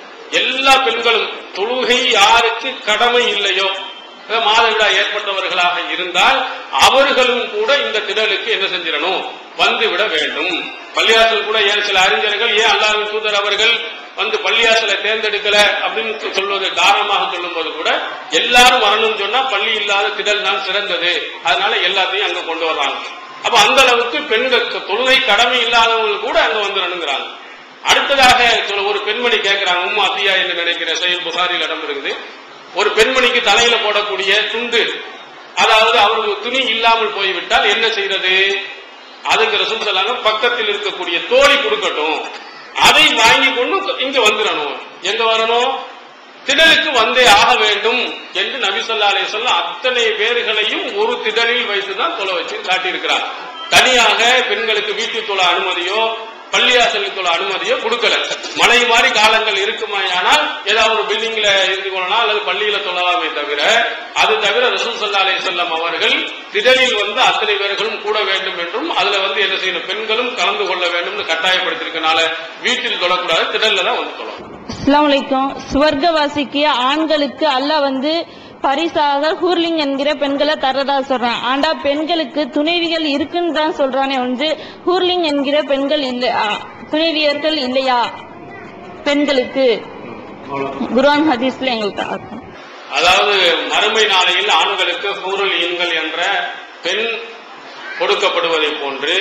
எல்லா பெண்களும் தொழுகை யாருக்கு கடமை இல்லையோ, மாதவிடாய் ஏற்பட்டவர்களாக இருந்தால் அவர்களும் கூட இந்த திடலுக்கு என்ன செஞ்சிடணும், வந்துவிட வேண்டும். பள்ளியாசல் கூட ஏன் சில அறிஞர்கள் ஏன் அல்லாஹ்வின் தூதர் அவர்கள் வந்து பள்ளியாசலை தேர்ந்தெடுக்கல அப்படின்னு சொல்வது காரணமாக சொல்லும் போது கூட எல்லாரும் வரணும்னு சொன்னா பள்ளி இல்லாத திடல் தான் சிறந்தது, அதனால எல்லாத்தையும் அங்க கொண்டு வர்றாங்க. அப்ப அந்த அளவுக்கு பெண்களுக்கு தொழுகை கடமை இல்லாதவங்க கூட அங்க வந்துடணுங்கிறாங்க. அடுத்ததாக ஒரு பெண்மணி கேட்கிறாங்க, உம்மு அத்தியா என்று நினைக்கிற சஹீஹ் புகாரில் இடம் இருக்குது. ஒரு பெண்மணிக்கு தலையில போடக்கூடிய துண்டு, அதாவது அவருக்கு துணி இல்லாமல் போய்விட்டால் என்ன செய்யறது? அதுக்கு ரசூல் ஸல்லல்லாஹு அலைஹி பக்கத்தில் இருக்கக்கூடிய தோழி கொடுக்கட்டும், அதை வாங்கி கொண்டு இங்க வந்துடணும். எங்க வரணும்? திடலுக்கு வந்தே ஆக வேண்டும் என்று நபி ஸல்லல்லாஹு அலைஹி வஸல்லம் அத்தனை பேர்களையும் ஒரு திடலில் வைத்துதான் தொழ வச்சு காட்டியிருக்கிறார். தனியாக பெண்களுக்கு வீட்டில் தொழ அனுமதியோ பள்ளியாசலுக்கு தொழ அனுமதியோ கொடுக்கல. மழை மாதிரி காலங்கள் இருக்குமானால் ஏதாவது ஒரு பில்டிங்ல இருந்து கொள்ளலாம் அல்லது பள்ளியில தொழலாமே தவிர, அது தவிர ரசூல் ஸல்லல்லாஹு அலைஹி வஸல்லம் அவர்கள் திடலில் வந்து அத்தனை பேர்களும் கூட வேண்டும் என்றும் அதுல வந்து என்ன செய்யணும், பெண்களும் கலந்து கொள்ள வேண்டும் கட்டாயப்படுத்திருக்கனால வீட்டில் தொழக்கூடாது, திடல்ல தான் வந்து தொழணும். அஸ்ஸலாமு அலைக்கும். சுவர்க்கவாசிக்கு ஆண்களுக்கு அல்லாஹ் வந்து பரிசாக ஹூர்லிங் என்கிற பெண்களை தரதா சொல்றான். ஆண்டா பெண்களுக்கு துணைவிகள் இருக்குன்னு தான் சொல்றானே ஒன்று ஹூர்லிங் என்கிற பெண்கள் இல்லை, துணைவியர்கள் இல்லையா பெண்களுக்கு? குர்ஆன் ஹதீஸ்ல எங்களுக்கு அதாவது மறுமை நாளையில் ஆண்களுக்கு ஹூருல் ஈன்கள் என்ற பெண் கொடுக்கப்படுவதை போன்று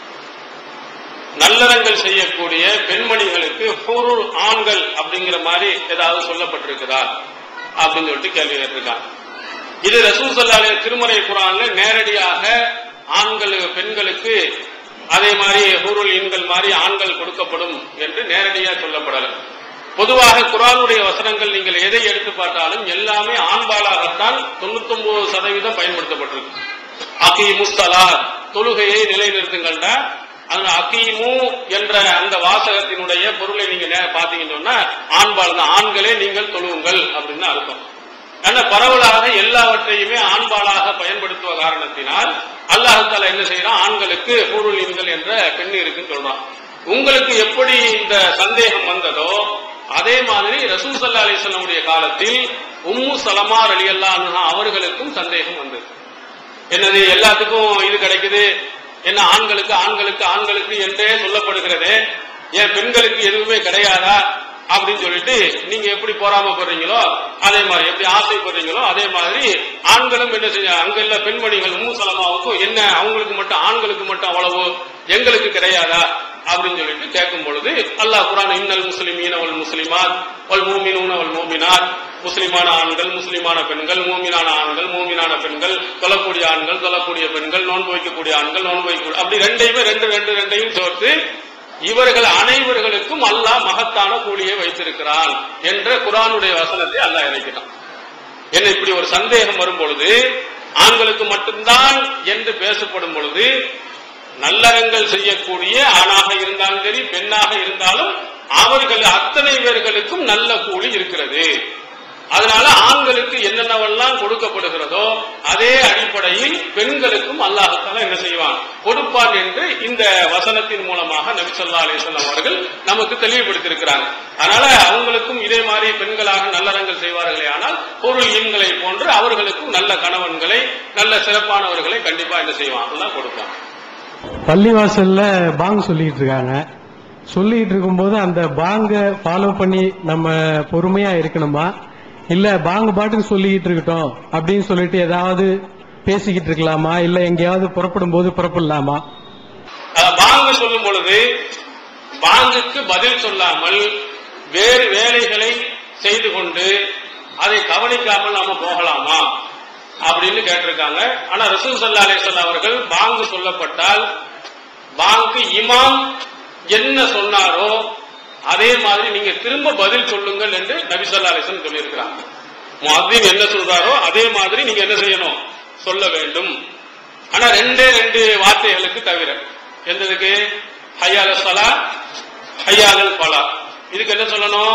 நல்லறங்கள் செய்யக்கூடிய பெண்மணிகளுக்கு ஹூருல் ஆண்கள் அப்படிங்கிற மாதிரி ஏதாவது சொல்லப்பட்டிருக்குதா அப்படின்னு சொல்லிட்டு கேள்வி கேட்டிருக்காங்க. இது ரசூல் ஸல்லல்லாஹு அலைஹி திருமறை குர்ஆன்ல நேரடியாக ஆண்கள் பெண்களுக்கு அதே மாதிரி ஹூருல் ஈன்கள் மாதிரி ஆண்கள் கொடுக்கப்படும் என்று நேரடியாக சொல்லப்படல. பொதுவாக குர்ஆனுடைய வசனங்கள் நீங்கள் எதை எடுத்து பார்த்தாலும் எல்லாமே ஆண்பாலாகத்தான் தொண்ணூத்தி ஒன்பது சதவீதம் பயன்படுத்தப்பட்டிருக்கு. அகீமுஸ் ஸலாத் தொழுகையை நிலைநிறுத்துங்கள்னா அந்த அகீமு என்ற அந்த வாசகத்தினுடைய பொருளை நீங்க பாத்தீங்கன்னா ஆண்பால் தான், ஆண்களே நீங்கள் தொழுவுங்கள் அப்படின்னு அர்த்தம். ஆனா பரவலாக எல்லாவற்றையுமே ஆண்பாலாக பயன்படுத்துவ காரணத்தினால் அல்லாஹ் தஆலா என்ன செய்யறான், ஆண்களுக்கு ஹூருல் ஈன்கள் என்ற பெண் இருக்குன்னு சொல்றான். உங்களுக்கு எப்படி இந்த சந்தேகம் வந்ததோ அதே மாதிரி ரசூல் ஸல்லல்லாஹு அலைஹி வஸல்லம் காலத்தில் உம்மு சலமா ரலியல்லாஹு அன்ஹா அவர்களுக்கும் சந்தேகம் வந்தது. என்னது எல்லாத்துக்கும் இது கிடைக்குது, என்ன ஆண்களுக்கு ஆண்களுக்கு ஆண்களுக்கு என்றே சொல்லப்படுகிறது, ஏன் பெண்களுக்கு எதுவுமே கிடையாதா அப்படின்னு சொல்லிட்டு நீங்க எப்படி பொறாமப்படுறீங்களோ அதே மாதிரி, எப்படி ஆசைப்படுறீங்களோ அதே மாதிரி ஆண்களும் என்ன செய்ய, அங்குள்ள பெண்மணிகள் உம்மு சலமாவுக்கும் என்ன அவங்களுக்கு மட்டும் ஆண்களுக்கு மட்டும் அவ்வளவு எங்களுக்கு கிடையாதா அப்படின்னு சொல்லிட்டு கேட்கும் பொழுது அல்லாஹ் குர்ஆன் இன்னல் முஸ்லிமீன வல் முஸ்லிமாத் வல் மூமினூன வல் மூமினாத், முஸ்லிமான ஆண்கள் முஸ்லிமான பெண்கள், மூமினான ஆண்கள் மூமினான பெண்கள், தொழக்கூடிய ஆண்கள் தொழக்கூடிய பெண்கள், நோன்பு வைக்கக்கூடிய ஆண்கள் நோன்பு வைக்க, அப்படி ரெண்டையுமே ரெண்டு ரெண்டு ரெண்டையும் சேர்த்து இவர்கள் அனைவர்களுக்கும் அல்லாஹ் மகத்தான கூலியை வைத்திருக்கிறான் என்ற குர்ஆனுடைய வசனத்தை அல்லாஹ் இறக்கிட்டான். என்ன இப்படி ஒரு சந்தேகம் வரும் பொழுது ஆண்களுக்கு மட்டும்தான் என்று பேசப்படும் பொழுது நல்லறங்கள் செய்யக்கூடிய ஆணாக இருந்தாலும் சரி பெண்ணாக இருந்தாலும் அவர்கள் அத்தனை பேர்களுக்கும் நல்ல கூலி இருக்கிறது. அதனால ஆண்களுக்கு என்னென்னவெல்லாம் கொடுக்கப்படுகிறதோ அதே அடிப்படையில் பெண்களுக்கும் அல்லாஹ் தஆலா என்ன செய்வான், கொடுப்பான் என்று இந்த வசனத்தின் மூலமாக நபி ஸல்லல்லாஹு அலைஹி வஸல்லம் அவர்கள் நமக்கு தெளிவுபடுத்தியிருக்கிறாங்க. அதனால அவங்களுக்கும் இதே மாதிரி பெண்களாக நல்லறங்கள் செய்வார்களே ஆனால் ஹூருல் ஈன்களை போன்று அவர்களுக்கும் நல்ல கணவன்களை நல்ல சிறப்பானவர்களை கண்டிப்பா என்ன செய்வான், அல்லாஹ் கொடுப்பான். பள்ளிவாசல்ல பாங்கு சொல்லிட்டு இருக்காங்க. சொல்லிட்டு இருக்கும்போது அந்த பாங்க ஃபாலோ பண்ணி நம்ம பொறுமையா இருக்கணுமா, இல்ல பாங்கு பாட்டுக்கு சொல்லிக்கிட்டு இருக்கட்டும் அப்படின்னு சொல்லிட்டு ஏதாவது பேசிக்கிட்டு இருக்கலாமா, இல்ல எங்கேயாவது புறப்படும் போது புறப்படலாமா? பாங்கு சொல்லும் பொழுது பாங்குக்கு பதில் சொல்லாமல் வேறு வேலைகளை செய்து கொண்டு அதை கவனிக்காமல் நாம போகலாமா அப்படின்னு கேட்டிருக்காங்க. ஆனா ரசூல் ஸல்லல்லாஹு அலைஹி வஸல்லம் அவர்கள் பாங்கு சொல்லப்பட்டால் பாங்கு இமாம் என்ன சொன்னாரோ அதே மாதிரி நீங்க திரும்ப பதில் சொல்லுங்கள் என்று நபி ஸல்லல்லாஹு அலைஹி வஸல்லம் சொல்லியிருக்கிறாங்க. முஅத்தின் என்ன சொல்றாரோ அதே மாதிரி நீங்க என்ன செய்யணும், சொல்ல வேண்டும். ஆனா ரெண்டே ரெண்டு வார்த்தைகளுக்கு தவிர, எந்ததுக்கு, ஹய்யால ஸலா ஹய்யாலல் ஃபலா, இதுக்கு என்ன சொல்லணும்,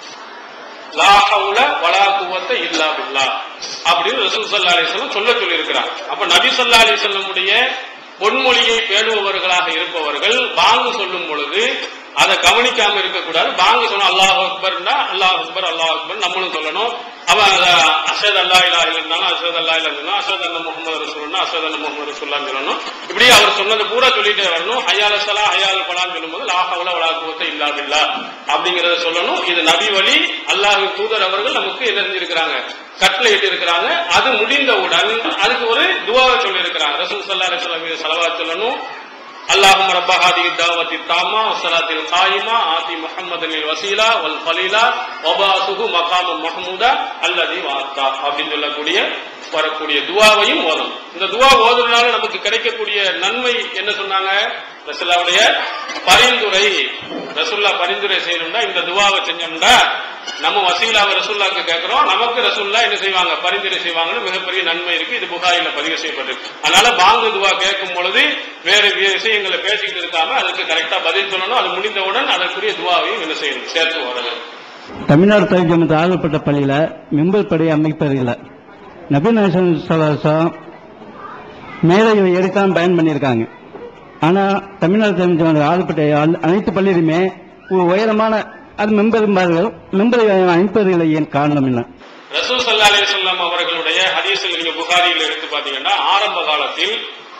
லா ஹவுல வலா குவத்த இல்லா பில்லாஹ் அப்படின்னு ரசூல் ஸல்லல்லாஹு அலைஹி வஸல்லம் சொல்ல சொல்லியிருக்கிறார். அப்ப நபி ஸல்லல்லாஹு அலைஹி வஸல்லமுடைய பொன்மொழியை பேணுபவர்களாக இருப்பவர்கள் பாங்கு சொல்லும் பொழுது அதை கவனிக்காம இருக்கக்கூடாது. பாங்கு சொன்னா அல்லாஹ் அக்பர்னா அல்லாஹ் அக்பர் அல்லாஹ் அக்பர் நம்மளும் சொல்லணும். அவன் அஷஹது அல்லா இலாஹ இல்லல்லாஹ் அஷஹது அல்லா இலாஹ இல்லல்லாஹ் அஷஹது அன்ன முஹம்மது ரசூலுல்லாஹ் அஷஹது அன்ன முஹம்மது ரசூலுல்லாஹ் சொல்லணும். இப்படி அவர் சொன்னது பூரா சொல்லிட்டே வரணும். ஹய்யால ஸலா ஹய்யால் ஃபலாஹ் சொல்லும்போது லா ஹவ்ல வலா குவத்த இல்லா பில்லாஹ் அப்படிங்கறத சொல்லணும். இது நபி வழி, அல்லாஹ்வின் தூதர் அவர்கள் நமக்கு என்ன செஞ்சிருக்கிறாங்க, கட்டளை இட்டு இருக்கிறாங்க. அது முடிந்தவுடன் அதுக்கு ஒரு துஆவை சொல்லி இருக்கிறாங்க. ரசூல் ஸல்லல்லாஹு அலைஹி வஸல்லம் மீது ஸலவாத் சொல்லணும். அல்லாஹும்ம ரப்ப ஹாதிஹி தஅவத்தி தாம்மா வஸ்ஸலாத்தில் காயிமா ஆதி முஹம்மதில் வஸீலா வல் ஃபலீலா வபாசுஹு மகாமம் மஹ்மூதா அல்லதி வாத்தா அப்படின்னு சொல்லக்கூடிய வரக்கூடிய துஆவையும் ஓதணும். இந்த துஆ ஓதுறதுனால நமக்கு கிடைக்கக்கூடிய நன்மை என்ன சொன்னாங்க, ரசூலுல்லாஹ்வுடைய பரிந்துரை. ரசூலுல்லாஹ் பரிந்துரை செய்யணும்னா இந்த துஆவை செஞ்சோம்னா நம்ம வசீலாவை ரசூலுல்லாஹ்க்கு கேட்கிறோம், நமக்கு ரசூலுல்லாஹ் என்ன செய்வாங்க, பரிந்துரை செய்வாங்கன்னு மிகப்பெரிய நன்மை இருக்கு. இது புகாரில பதிவு செய்யப்பட்டிருக்கு. அதனால பாங்கு துஆ கேட்கும் பொழுது வேறு விஷயங்களை பேசிக்கிட்டு இருக்காம அதுக்கு கரெக்டா பதில் சொல்லணும். அது முடிந்தவுடன் அதற்குரிய துஆவையும் என்ன செய்யணும், சேர்த்து ஓடணும். தமிழ்நாடு தௌஹீத் ஜமாத் ஆதரப்பட்ட பள்ளியில மெம்பர் படி அமைப்பதில்லை. நபி ஸல்லல்லாஹு மேலையை எடுத்தான் பயன் பண்ணியிருக்காங்க. ஆனா தமிழ்நாடு தௌஹீத் ஜமாத் ஆதரப்பட்ட அனைத்து பள்ளியிலுமே உயரமான அது மெம்பர் மெம்பரை அமைப்பதில்லை. ஏன் காரணம் என்ன? ரசூல் ஸல்லல்லாஹு அலைஹி வஸல்லம் அவர்களுடைய ஹதீஸில் நீங்க புகாரியில் எடுத்து பாத்தீங்கன்னா ஆரம்ப காலத்தில்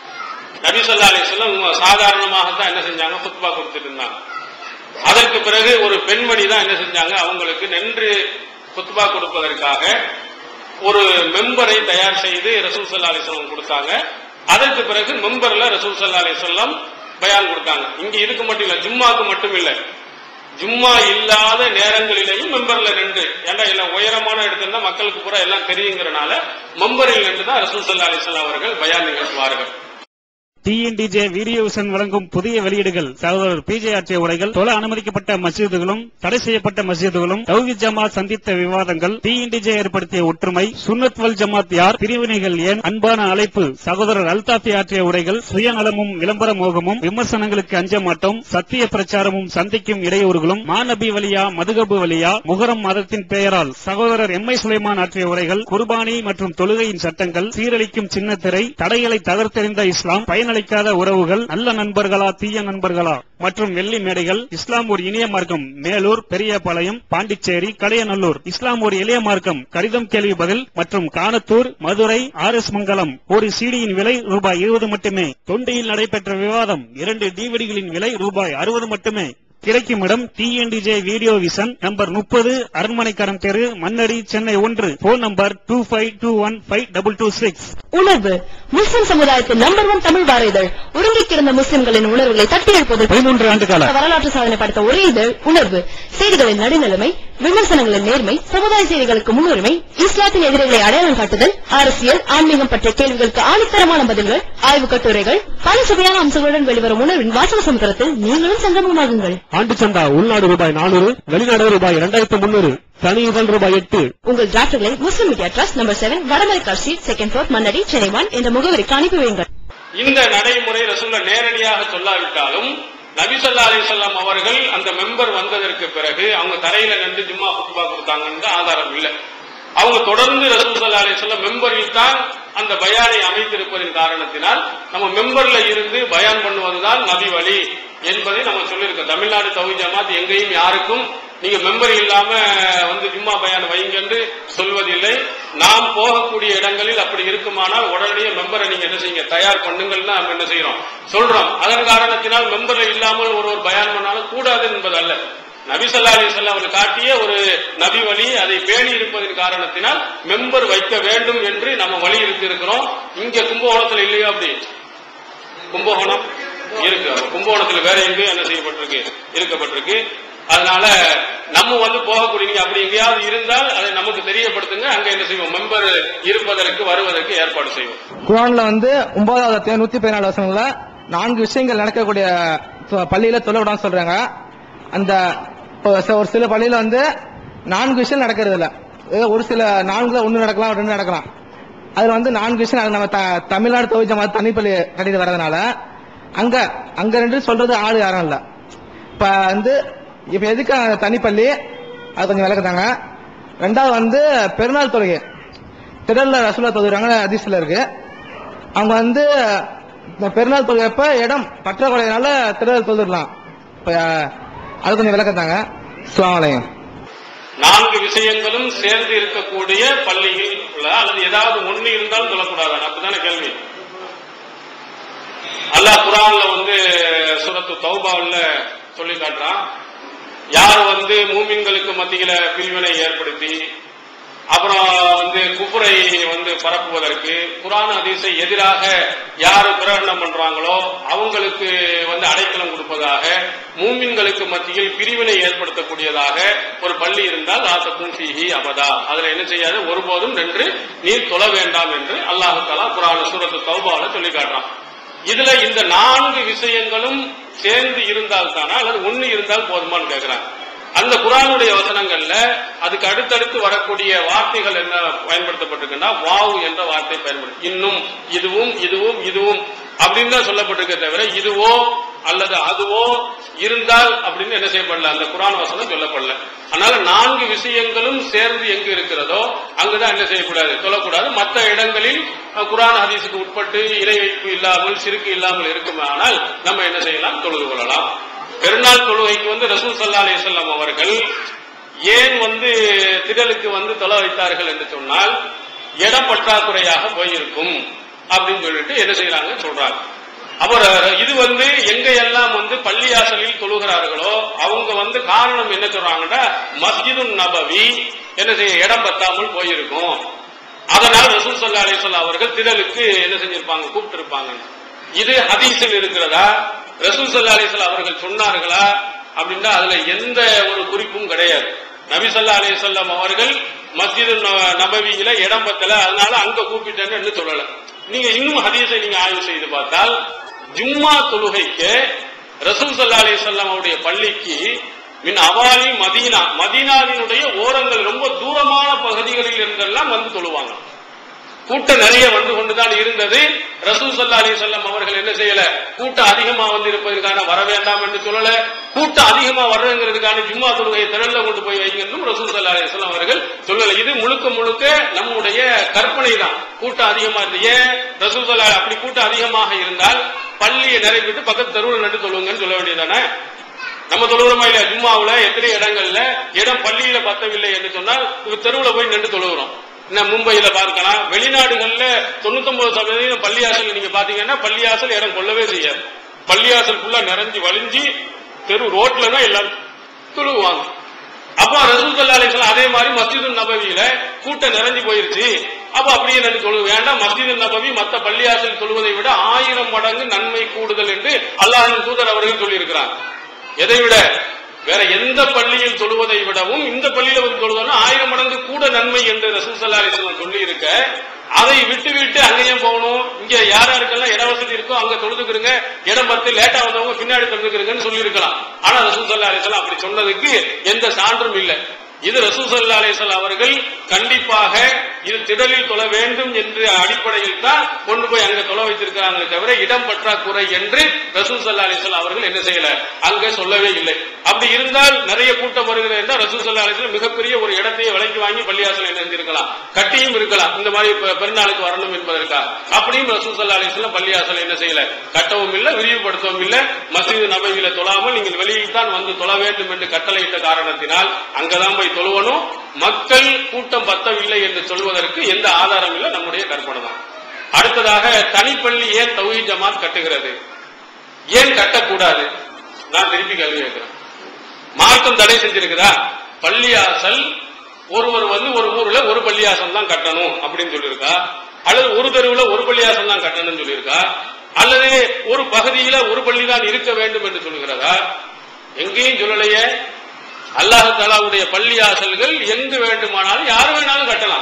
நபி ஸல்லல்லாஹு அலைஹி வஸல்லம் சாதாரணமாக தான் என்ன செஞ்சாங்க, குத்பா கொடுத்துட்டு இருந்தாங்க. அதற்கு பிறகு ஒரு பெண்மணி தான் என்ன செஞ்சாங்க, அவங்களுக்கு நின்று குத்பா கொடுப்பதற்காக ஒரு மெம்பரை தயார் செய்து ரசூல் ஸல்லல்லாஹு அலைஹி வஸல்லம் கொடுத்தாங்க. அதற்கு பிறகு மெம்பர்ல ரசூல் ஸல்லல்லாஹு அலைஹி வஸல்லம் பயான் கொடுத்தாங்க. இங்க இதுக்கு மட்டும் இல்ல, ஜும்மாக்கு மட்டும் இல்ல, ஜும்மா இல்லாத நேரங்களிலேயும் மெம்பர்ல நின்று, ஏன்னா எல்லாம் உயரமான இடத்துல மக்களுக்கு பூரா எல்லாம் தெரியுங்கிறனால மெம்பரில் நின்று தான் ரசூல் ஸல்லல்லாஹு அலைஹி வஸல்லம் அவர்கள் பயான் நிகழ்த்துவார்கள். டிஎன்டிஜே வீடியோ விஷன் வழங்கும் புதிய வெளியீடுகள் சகோதரர் பிஜே ஆற்றிய உரைகள், தொழ அனுமதிக்கப்பட்ட மஸ்ஜிதுகளும் தடை செய்யப்பட்ட மஸ்ஜிதுகளும், தௌஹீத் ஜமாத் சந்தித்த விவாதங்கள், டிஎன்டிஜே ஏற்படுத்திய ஒற்றுமை, சுன்னத் வல் ஜமாத் யார், பிரிவினைகள் ஏன், அன்பான அழைப்பு, சகோதரர் அல்தாஃபி ஆற்றிய உரைகள், சுயநலமும் விளம்பர மோகமும், விமர்சனங்களுக்கு அஞ்ச மாட்டோம், சத்திய பிரச்சாரமும் சந்திக்கும் இடையூறுகளும், மாநபி வலியா மதுகபு வலியா, முகரம் மதத்தின் பெயரால் சகோதரர் எம் ஐ சுலைமான் ஆற்றிய உரைகள், குர்பானி மற்றும் தொழுகையின் சட்டங்கள், சீரழிக்கும் சின்னத்திரை, தடைகளை தகர்த்தெறிந்த இஸ்லாம், பயனளிக்காத உறவுகள், நல்ல நண்பர்களா தீய நண்பர்களா மற்றும் வெள்ளி மேடைகள், இஸ்லாம் ஒரு இனிய மார்க்கம், மேலூர், பெரியபாளையம், பாண்டிச்சேரி, கடையநல்லூர், இஸ்லாம் ஒரு எளிய மார்க்கம், கடிதம் கேள்வி பதில் மற்றும் கானத்தூர், மதுரை, ஆர் எஸ் மங்கலம். ஒரு சீடியின் விலை ரூபாய் இருபது மட்டுமே. தொண்டியில் நடைபெற்ற விவாதம் இரண்டு டிவிடிகளின் விலை ரூபாய் அறுபது மட்டுமே. கிடைக்கும் இடம் டிஎன்டிஜே வீடியோ விஷன், நம்பர் முப்பது, அரண்மனைக்கரம் தெரு, மன்னடி, சென்னை ஒன்று. Phone number two five two one five double two six. உணர்வு முஸ்லிம் சமுதாயத்தின் நம்பர் ஒன் தமிழ் வார இதழ். ஒருங்கி கிடந்த முஸ்லிம்களின் உணர்வுகளை தட்டி எழுப்பது பதிமூன்று ஆண்டு கால வரலாற்று சாதனை படைத்த ஒரே இதழ் உணர்வு. செய்திகளின் நடுநிலைமை, விமர்சனங்களின் நேர்மை, சமுதாய செய்திகளுக்கு முன்னுரிமை, இஸ்லாத்தின் எதிரிகளை அடையாளம் காட்டுதல், அரசியல், ஆன்மீகம் பற்றிய கேள்விகளுக்கு ஆணித்தரமான பதில்கள், ஆய்வு கட்டுரைகள், பல சுவையான அம்சங்களுடன் வெளிவரும் உணர்வின் வாசக சமுத்திரத்தில் நீங்களும் சங்கமமாகுங்கள். ஆண்டு சந்தா உள்நாடு ரூபாய் நானூறு, வெளிநாடு ரூபாய் இரண்டாயிரத்து முன்னூறு, தனி இதழ் ரூபாய் எட்டு. உங்கள் டிராப்டுகளை Muslim media trust number seven, Vadamalai street, second floor, Mannadi, Chennai one என்ற முகவரிக்கு அனுப்பி வையுங்கள். இந்த நடைமுறை ரசூலுல்லாஹ் நேரடியாக சொல்லாவிட்டாலும் நபி ஸல்லல்லாஹு அலைஹி வஸல்லம் அவர்கள் அந்த மெம்பர் வந்ததற்கு பிறகு அவங்க தரையில நின்று ஜும்மா குத்பா கொடுத்தாங்கன்னு ஆதாரம் இல்லை. அவங்க தொடர்ந்து ரசூல் ஸல்லல்லாஹு அலைஹி வஸல்லம் மெம்பரில் தான் அந்த பயானை அமைத்திருப்பதின் காரணத்தினால் நம்ம மெம்பர்ல இருந்து பயான் பண்ணுவதுதான் நபி வழி என்பதை நம்ம சொல்லியிருக்கோம். தமிழ்நாடு தௌஹீத் ஜமாத் எங்கேயும் யாருக்கும் நீங்க மெம்பர் இல்லாம வந்து ஜும்மா பயான் வைங்க என்று சொல்வதில்லை. நாம் போகக்கூடிய இடங்களில் அப்படி இருக்குமானால் உடனடியே மெம்பரை நீங்க என்ன செய்யுங்க, தயார் பண்ணுங்கள்னு நம்ம என்ன செய்யறோம் சொல்றோம். அதன் காரணத்தினால் மெம்பர்ல இல்லாமல் ஒரு ஒரு பயான் பண்ணாலும் கூடாது என்பது அல்ல. நபி ஸல்லல்லாஹு அலைஹி வஸல்லம் அவர் காட்டிய ஒரு நபி வழி, அதை பேணி இருப்பதன் காரணத்தினால் மெம்பர் வைக்க வேண்டும் என்று நம்ம வலியுறுத்தி இருக்கிறோம். இங்க கும்பகோணத்தில் இல்லையோ அப்படி கும்பகோணம் இருக்கு, கும்பகோணத்தில் வேற எங்கேயும் என்ன செய்யப்பட்டிருக்கு இருக்கப்பட்டிருக்கு. அதனால நம்ம வந்து போகக்கூடிய அப்படி எங்கேயாவது இருந்தால் அதை நமக்கு தெரியப்படுத்துங்க. அங்க என்ன செய்வோம், மெம்பர் இருப்பதற்கு வருவதற்கு ஏற்பாடு செய்வோம். குர்ஆன்ல வந்து ஒன்பதாவது நூத்தி பதினாலு வசனங்கள்ல நான்கு விஷயங்கள் நடக்கக்கூடிய பள்ளியில தொழ விடாம சொல்றாங்க. அந்த ஒரு சில பள்ளியில வந்து நான்கு விஷயம் நடக்கிறது இல்ல, ஒரு சில நான்குல ஒண்ணு நடக்கலாம், ரெண்டு நடக்கலாம். அதுல வந்து நான்கு விஷயம் நம்ம தமிழ்நாடு தௌஹீத் ஜமாத் தனிப்பள்ளி கட்டிட்டு வர்றதுனால அங்க அங்க ரெண்டு சொல்றது ஆளு யாரும் இல்ல. இப்ப வந்து இப்ப எதுக்கு தனிப்பள்ளி அது கொஞ்சம் விளக்குதாங்க. ரெண்டாவது வந்து பெருநாள் தொழுகை திடல்ல ரசூலுல்லாஹ் தொழுகிறாங்க, ஹதீஸ்ல இருக்கு. அவங்க வந்து பெருநாள் தொழுகைப்ப இடம் பற்றாக்குறையினால திடல் தொழுதுலாம். அது கொஞ்சம் விளக்கத்தாங்க. அஸ்ஸலாமு அலைக்கும். நான்கு விஷயங்களும் சேர்ந்து இருக்கக்கூடிய பள்ளியில் உள்ள அல்லது ஏதாவது ஒண்ணு இருந்தாலும் சொல்லக்கூடாது, அப்படித்தானே கேள்வி. அல்லாஹ் குர்ஆன்ல வந்து சூரத்து தௌபாவுல சொல்லி காட்டுறான், யார் வந்து மூமின்களுக்கு மத்தியில பிரிவினை ஏற்படுத்தி அப்புறம் வந்து குஃப்ரை வந்து பரப்புவதற்கு குர்ஆன் ஹதீஸை எதிராக யாரு பிரகடனம் பண்றாங்களோ அவங்களுக்கு வந்து அடைக்கலம் கொடுப்பதாக, மூமின்களுக்கு மத்தியில் பிரிவினை ஏற்படுத்தக்கூடியதாக ஒரு பள்ளி இருந்தால் ஆத்தக்கும் ஃபீஹி அபதா, அதுல என்ன செய்யாது, ஒருபோதும் நின்று நீர் தொழ வேண்டாம் என்று அல்லாஹ் தஆலா குர்ஆன் சூரத்து தௌபாவுல சொல்லி காட்டுறான். இதுல இந்த நான்கு விஷயங்களும் சேர்ந்து இருந்தால் தானா அல்லது ஒண்ணு இருந்தால் போதுமான்னு கேட்கிறாங்க. அந்த குர்ஆனுடைய வசனங்கள்ல அதுக்கு அடுத்தடுத்து வரக்கூடிய வார்த்தைகள் என்ன பயன்படுத்தப்பட்டிருக்குன்னா, வாவு என்ற வார்த்தை பயன்படுத்தி, இன்னும், இதுவும், இதுவும், இதுவும் அப்படின்னு தான் சொல்லப்பட்டிருக்க தவிர இதுவோ அல்லது அதுவோ இருந்தால் அப்படின்னு என்ன செய்யப்படல, அந்த குர்ஆன் வசனம் சொல்லப்படல. அதனால நான்கு விஷயங்களும் சேர்ந்து எங்கு இருக்கிறதோ அங்குதான் என்ன செய்யக்கூடாது, சொல்லக்கூடாது. மற்ற இடங்களில் குர்ஆன் ஹதீஸுக்கு உட்பட்டு இறை வைப்பு இல்லாமல் சிறுக்கு இல்லாமல் இருக்குமானால் நம்ம என்ன செய்யலாம், தொழுது கொள்ளலாம். பெருநாள் தொழுகைக்கு வந்து ரசூல் ஸல்லல்லாஹு அலைஹி வஸல்லம் அவர்கள் ஏன் வந்து திரு திடலுக்கு வந்து தொலை வைத்தார்கள் என்று சொன்னால் இடம் பற்றாக்குறையாக போயிருக்கும் அப்படின்னு சொல்லிட்டு என்ன செய்யறாங்க சொல்றாங்க. அப்புறம் இது வந்து எங்க எல்லாம் வந்து பள்ளியாசலில் தொழுகிறார்களோ அவங்க வந்து காரணம் என்ன சொல்றாங்கன்னா மஸ்ஜிது நபவி என்ன செய்ய இடம் பத்தாமல் போயிருக்கும், அதனால் ரசூல் ஸல்லல்லாஹு அலைஹி வஸல்லம் அவர்கள் திடலுக்கு என்ன செஞ்சிருப்பாங்க, கூப்பிட்டு இருப்பாங்க. இது ஹதீஸில் இருக்கிறதா, ரசூல் ஸல்லல்லாஹு அலைஹி வஸல்லம் அவர்கள் சொன்னார்களா அப்படின்னா அதுல எந்த ஒரு குறிப்பும் கிடையாது. நபி ஸல்லல்லாஹு அலைஹி வஸல்லம் அவர்கள் மஸ்ஜிது நபவியில இடம் பத்தல அதனால அங்க கூப்பிட்டேன்னு சொல்லல. நீங்க இன்னும் ஹதீஸை நீங்க ஆய்வு செய்து பார்த்தால் ஜும்மா தொழுகைக்கு ரசூல் ஸல்லல்லாஹு அலைஹி வஸல்லம் அவருடைய பள்ளிக்கு மின் அவாலி மதீனா, மதீனாவினுடைய ஓரங்கள் ரொம்ப தூரமான பகுதிகளில் இருந்தெல்லாம் வந்து தொழுவாங்க. கூட்டம் நிறைய வந்து கொண்டுதான் இருந்தது. ரசூல் ஸல்லல்லாஹு அலைஹி வஸல்லம் அவர்கள் என்ன செய்யல, கூட்டம் அதிகமா வந்து இருப்பதற்கான வர வேண்டாம் என்று சொல்லல, கூட்டம் அதிகமா வர்றதுங்கிறதுக்கான ஜும்மா தொழுகையை திரள்ல கொண்டு போய் வைங்கன்னு ரசூல் ஸல்லல்லாஹு அலைஹி வஸல்லம் அவர்கள் சொல்லல. இது முழுக்க முழுக்க நம்முடைய கற்பனை தான். கூட்டம் அதிகமா இருந்து ஏன் ரசூல் ஸல்லல்லாஹு அப்படி கூட்டம் அதிகமாக இருந்தால் பள்ளியை நிறைவேற்றி பக்கத்து தெருவில் நட்டு தொழுவுங்கன்னு சொல்ல வேண்டியதானே. நம்ம தொழுகிறோமா இல்லையா, ஜும்மாவுல எத்தனை இடங்கள்ல இடம் பள்ளியில பத்தவில்லை என்று சொன்னால் தெருவுல போய் நின்று தொழுகிறோம். மும்பையில பார்க்கலாம், வெளிநாடுகள்ல தொண்ணூத்தி ஒன்பது சதவீதம் பள்ளியாசல் நீங்க பாத்தீங்கன்னா பள்ளியாசல் இடம் கொள்ளவே செய்யாது. பள்ளியாசல் ஃபுல்லா நிறைஞ்சு வலிஞ்சு தெரு ரோட்ல தான் எல்லாரும் தொழுவாங்க. அப்ப ரசூல் ஸல்லல்லாஹு அலைஹி வஸல்லம் அதே மாதிரி மஸ்ஜிது நபவியில கூட்டம் நிறைஞ்சு போயிருச்சு, அப்ப அப்படியே நின்று தொழு வேண்டாம், மஸ்ஜிது நபவி மத்த பள்ளியாசல் தொழுவதை விட ஆயிரம் மடங்கு நன்மை கூடுதல் என்று அல்லாஹ்வின் தூதர் அவர்கள் சொல்லி இருக்கிறார். எதை விட வேற எந்த பள்ளியில் தொழுவதை விடவும் இந்த பள்ளியில வந்து தொழுவதுனா ஆயிரம் மடங்கு கூட நன்மை என்று ரசூல் ஸல்லல்லாஹு அலைஹி வஸல்லம் சொல்லி இருக்க, அதை விட்டு விட்டு அங்கேயும் போகணும், இங்க யார் யாருக்கெல்லாம் இட வசதி இருக்கோ அங்க தொழுதுக்கிறங்க, இடம் பார்த்து லேட்டா வந்தவங்க பின்னாடி தொழுதுக்கிறங்கன்னு சொல்லி இருக்கலாம். ஆனா ரசூல் ஸல்லல்லாஹு அலைஹி வஸல்லம் அப்படி சொன்னதுக்கு எந்த சான்றும் இல்லை. இது ரசூல் ஸல்லல்லாஹு அலைஹி வஸல்லம் அவர்கள் கண்டிப்பாக இது திடலில் தொழ வேண்டும் என்ற அடிப்படையில் தான் கொண்டு போய் அங்க தொழ வைத்திருக்கிறாங்களே தவிர இடம் பற்றாக்குறை என்று ரசூல் ஸல்லல்லாஹு அலைஹி வஸல்லம் அவர்கள் என்ன செய்யல, அங்க சொல்லவே இல்லை. அப்படி இருந்தால் நிறைய கூட்டம் வருகிறது என்றால் ரசூல் ஸல்லல்லாஹு அலைஹி வஸல்லம் மிகப்பெரிய ஒரு இடத்தையே விலைக்கு வாங்கி பள்ளியாசல் என்ன செஞ்சிருக்கலாம், கட்டியும் இருக்கலாம், இந்த மாதிரி பெருநாளுக்கு வரணும் என்பதற்காக. அப்படியும் ரசூல் ஸல்லல்லாஹு அலைஹி வஸல்லம் பள்ளியாசல் என்ன செய்யல, கட்டவும் இல்லை, விரிவுபடுத்தவும் இல்லை. மஸ்ஜிது நபவியில தொழாமல் நீங்கள் வெளியில் தான் வந்து தொழ வேண்டும் என்று கட்டளையிட்ட காரணத்தினால் அங்கதான் போய் தொழுவனும். மக்கள் கூட்டம் பத்தவில்லை என்று சொல்வதற்கு எந்த ஆதாரம் இல்லை, நம்முடைய கற்பனை தான். அடுத்ததாக தனிப்பள்ளி ஏன் தௌஹீத் ஜமாத் கட்டுகிறது, ஏன் கட்டக்கூடாது? நான் திருப்பி கேள்வி கேட்கிறேன். மார்க்கம் தடை செஞ்சிருக்குதா? பள்ளியாசல் ஒருவர் வந்து ஒரு ஊர்ல ஒரு பள்ளியாசல் தான் கட்டணும் அப்படின்னு சொல்லியிருக்கா, அல்லது ஒரு தெருவுல ஒரு பள்ளியாசல் தான் கட்டணும்னு சொல்லியிருக்கா, அல்லது ஒரு பகுதியில ஒரு பள்ளி தான் இருக்க வேண்டும் என்று சொல்லுகிறதா? எங்கேயும் சொல்லலையே. அல்லாஹ் தஆலாவுடைய பள்ளியாசல்கள் எங்கு வேண்டுமானாலும் யார் வேணாலும் கட்டலாம்.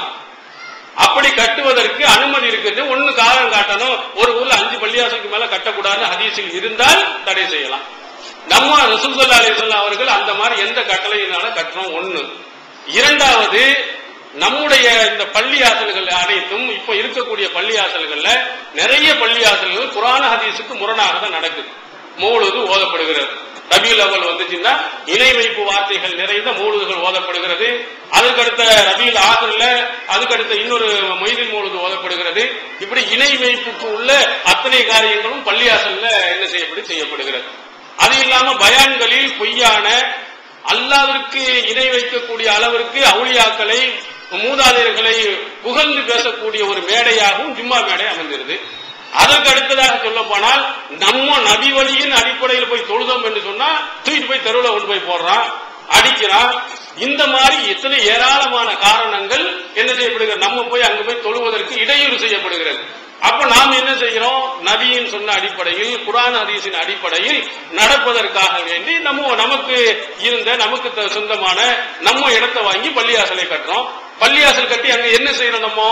அப்படி கட்டுவதற்கு அனுமதி இருக்குது. ஒன்னு காரணம் காட்டணும், ஒரு ஊர்ல அஞ்சு பள்ளியாசலுக்கு மேல கட்டக்கூடாதுன்னு ஹதீஸில் இருந்தால் தடை செய்யலாம். நம்ம ரசூல் ஸல்லல்லாஹு அலைஹி வஸல்லம் அவர்கள் அந்த மாதிரி எந்த கட்டளையினால கட்டுறோம்? ஒண்ணு. இரண்டாவது, நம்முடைய இந்த பள்ளியாசல்கள் அனைத்தும் இப்ப இருக்கக்கூடிய பள்ளியாசல்கள்ல நிறைய பள்ளியாசல்கள் குர்ஆன் ஹதீஸுக்கு முரணாக தான் நடக்குது. மௌலூது ஓதப்படுகிறது. ரபியுல் அவ்வல் வந்துச்சுன்னா இணை வைப்பு வார்த்தைகள் நிறைந்த மௌலூதுகள் ஓதப்படுகிறது. அதுக்கடுத்த ரபியுல் ஆகிர்ல அதுக்கடுத்த இன்னொரு மொய்தில் மௌலூது ஓதப்படுகிறது. இப்படி இணை வைப்புக்கு உள்ள அத்தனை காரியங்களும் பள்ளியாசல்ல என்ன செய்யப்படி செய்யப்படுகிறது. அது இல்லாம பயான்களில் பொய்யான அல்லாஹ்விற்கு இணை வைக்கக்கூடிய அளவிற்கு அவுலியாக்களை மூதாதையர்களை புகழ்ந்து பேசக்கூடிய ஒரு மேடையாகவும் ஜும்மா மேடை அமைந்திருது. அதற்கு அடுத்ததாக சொல்ல போனால் நம்ம நபி வழியின் அடிப்படையில் போய் தொழுதோம் என்று சொன்னா தூக்கிட்டு போய் தெருவில் கொண்டு போய் போடுறான், அடிக்கிறான். இந்த மாதிரி எத்தனை ஏராளமான காரணங்கள் என்ன செய்யப்படுகிறது, நம்ம போய் அங்கு போய் தொழுவதற்கு இடையூறு செய்யப்படுகிறது. அப்ப நாம் என்ன செய்கிறோம், நபியின் சொன்ன அடிப்படையில் குர்ஆன் ஹதீஸின் அடிப்படையில் நடப்பதற்காக வேண்டி நம்ம நமக்கு இருந்த நமக்கு சொந்தமான நம்ம இடத்தை வாங்கி பள்ளியாசலை கட்டுறோம். பள்ளியாசல் கட்டி அங்க என்ன செய்யறோம், நம்ம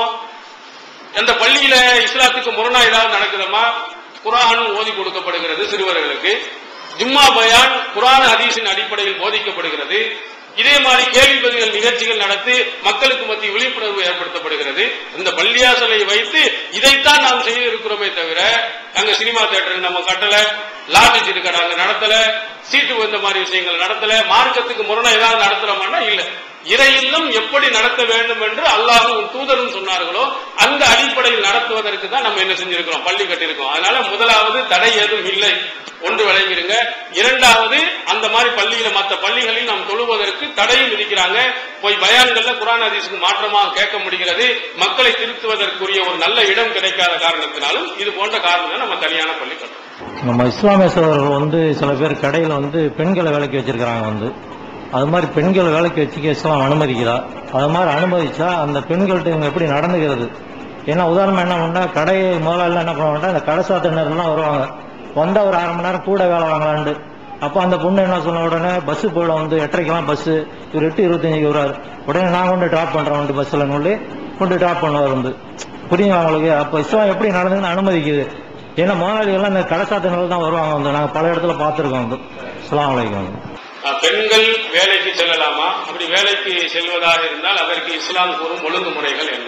அந்த பள்ளியில இஸ்லாத்துக்கு முரணா ஏதாவது நடக்குதமா? குர்ஆனும் ஓதி கொடுக்கப்படுகிறது சிறுவர்களுக்கு. ஜும்மா பயான் குர்ஆன் ஹதீஸின் அடிப்படையில் போதிக்கப்படுகிறது. இதே மாதிரி கேள்வி பதில்கள் நிகழ்ச்சிகள் நடத்தி மக்களுக்கு மத்திய விழிப்புணர்வு ஏற்படுத்தப்படுகிறது. இந்த பள்ளியாசலை வைத்து இதைத்தான் நாம் செய்ய இருக்கிறோமே தவிர அங்க சினிமா தியேட்டர் நம்ம கட்டல, லாட்டரி சீட்டு கடை அங்க நடத்தல, சீட்டு இந்த மாதிரி விஷயங்கள் நடத்தல, மார்க்கத்துக்கு முரணா ஏதாவது நடத்துறோம்னா இல்ல. இறை இல்லம் எப்படி நடத்த வேண்டும் என்று அல்லாஹ்வும் தூதரும் சொன்னார்களோ அந்த அடிப்படையில் நடத்துவதற்கு தான் நம்ம என்ன செஞ்சிருக்கிறோம், பள்ளி கட்டியிருக்கோம். அதனால முதலாவது தடை எதுவும் இல்லை, ஒன்று விளங்கிடுங்க. இரண்டாவது, அந்த மாதிரி பள்ளியில மற்ற பள்ளிகளில் நாம் தொழுவதற்கு தடையும் விதிக்கிறாங்க. போய் பயான்கள்ல குர்ஆன் ஹதீஸுக்கு மாற்றமாக கேட்க முடிகிறது. மக்களை திருத்துவதற்குரிய ஒரு நல்ல இடம் கிடைக்காத காரணத்தினாலும் இது போன்ற காரணங்கள் நம்ம தனியான பள்ளி கட்டணும். நம்ம இஸ்லாமிய சகோதரர்கள் வந்து சில பேர் கடையில வந்து பெண்களை வேலைக்கு வச்சிருக்கிறாங்க. வந்து அது மாதிரி பெண்களை வேலைக்கு வச்சுக்க இஸ்லாம் அனுமதிக்கிறா? அது மாதிரி அனுமதிச்சா அந்த பெண்கள்கிட்ட இவங்க எப்படி நடந்துக்கிறது? ஏன்னா உதாரணம் என்ன பண்ணா, கடை முதலாளி என்ன பண்ணுவாங்கன்னா, இந்த கடை சாத்தினர்லாம் வருவாங்க, வந்தா ஒரு அரை மணி நேரம் கூட வேலை வாங்கலான்ட்டு. அப்ப அந்த பொண்ணு என்ன சொன்ன உடனே பஸ் போயிடும், வந்து எட்டரைக்கெல்லாம் பஸ், ஒரு எட்டு இருபத்தஞ்சுக்கு வருவார், உடனே நான் கொண்டு டிராப் பண்றேன் வந்து பஸ்ல சொல்லி கொண்டு டிராப் பண்ணுவார் வந்து. புரியுங்க அவங்களுக்கு? அப்ப இஸ்லாம் எப்படி நடந்ததுன்னு அனுமதிக்குது. ஏன்னா முதலாளிகள்லாம் இந்த கடை சாத்தினர்கள் தான் வருவாங்க வந்து, நாங்க பல இடத்துல பார்த்துருக்கோம் வந்து. அஸ்ஸலாமு அலைக்கும். பெண்கள் வேலைக்கு செல்லலாமா? அப்படி வேலைக்கு செல்வதாக இருந்தால் அதற்கு இஸ்லாம் கூறும் ஒழுங்குமுறைகள் என்ன?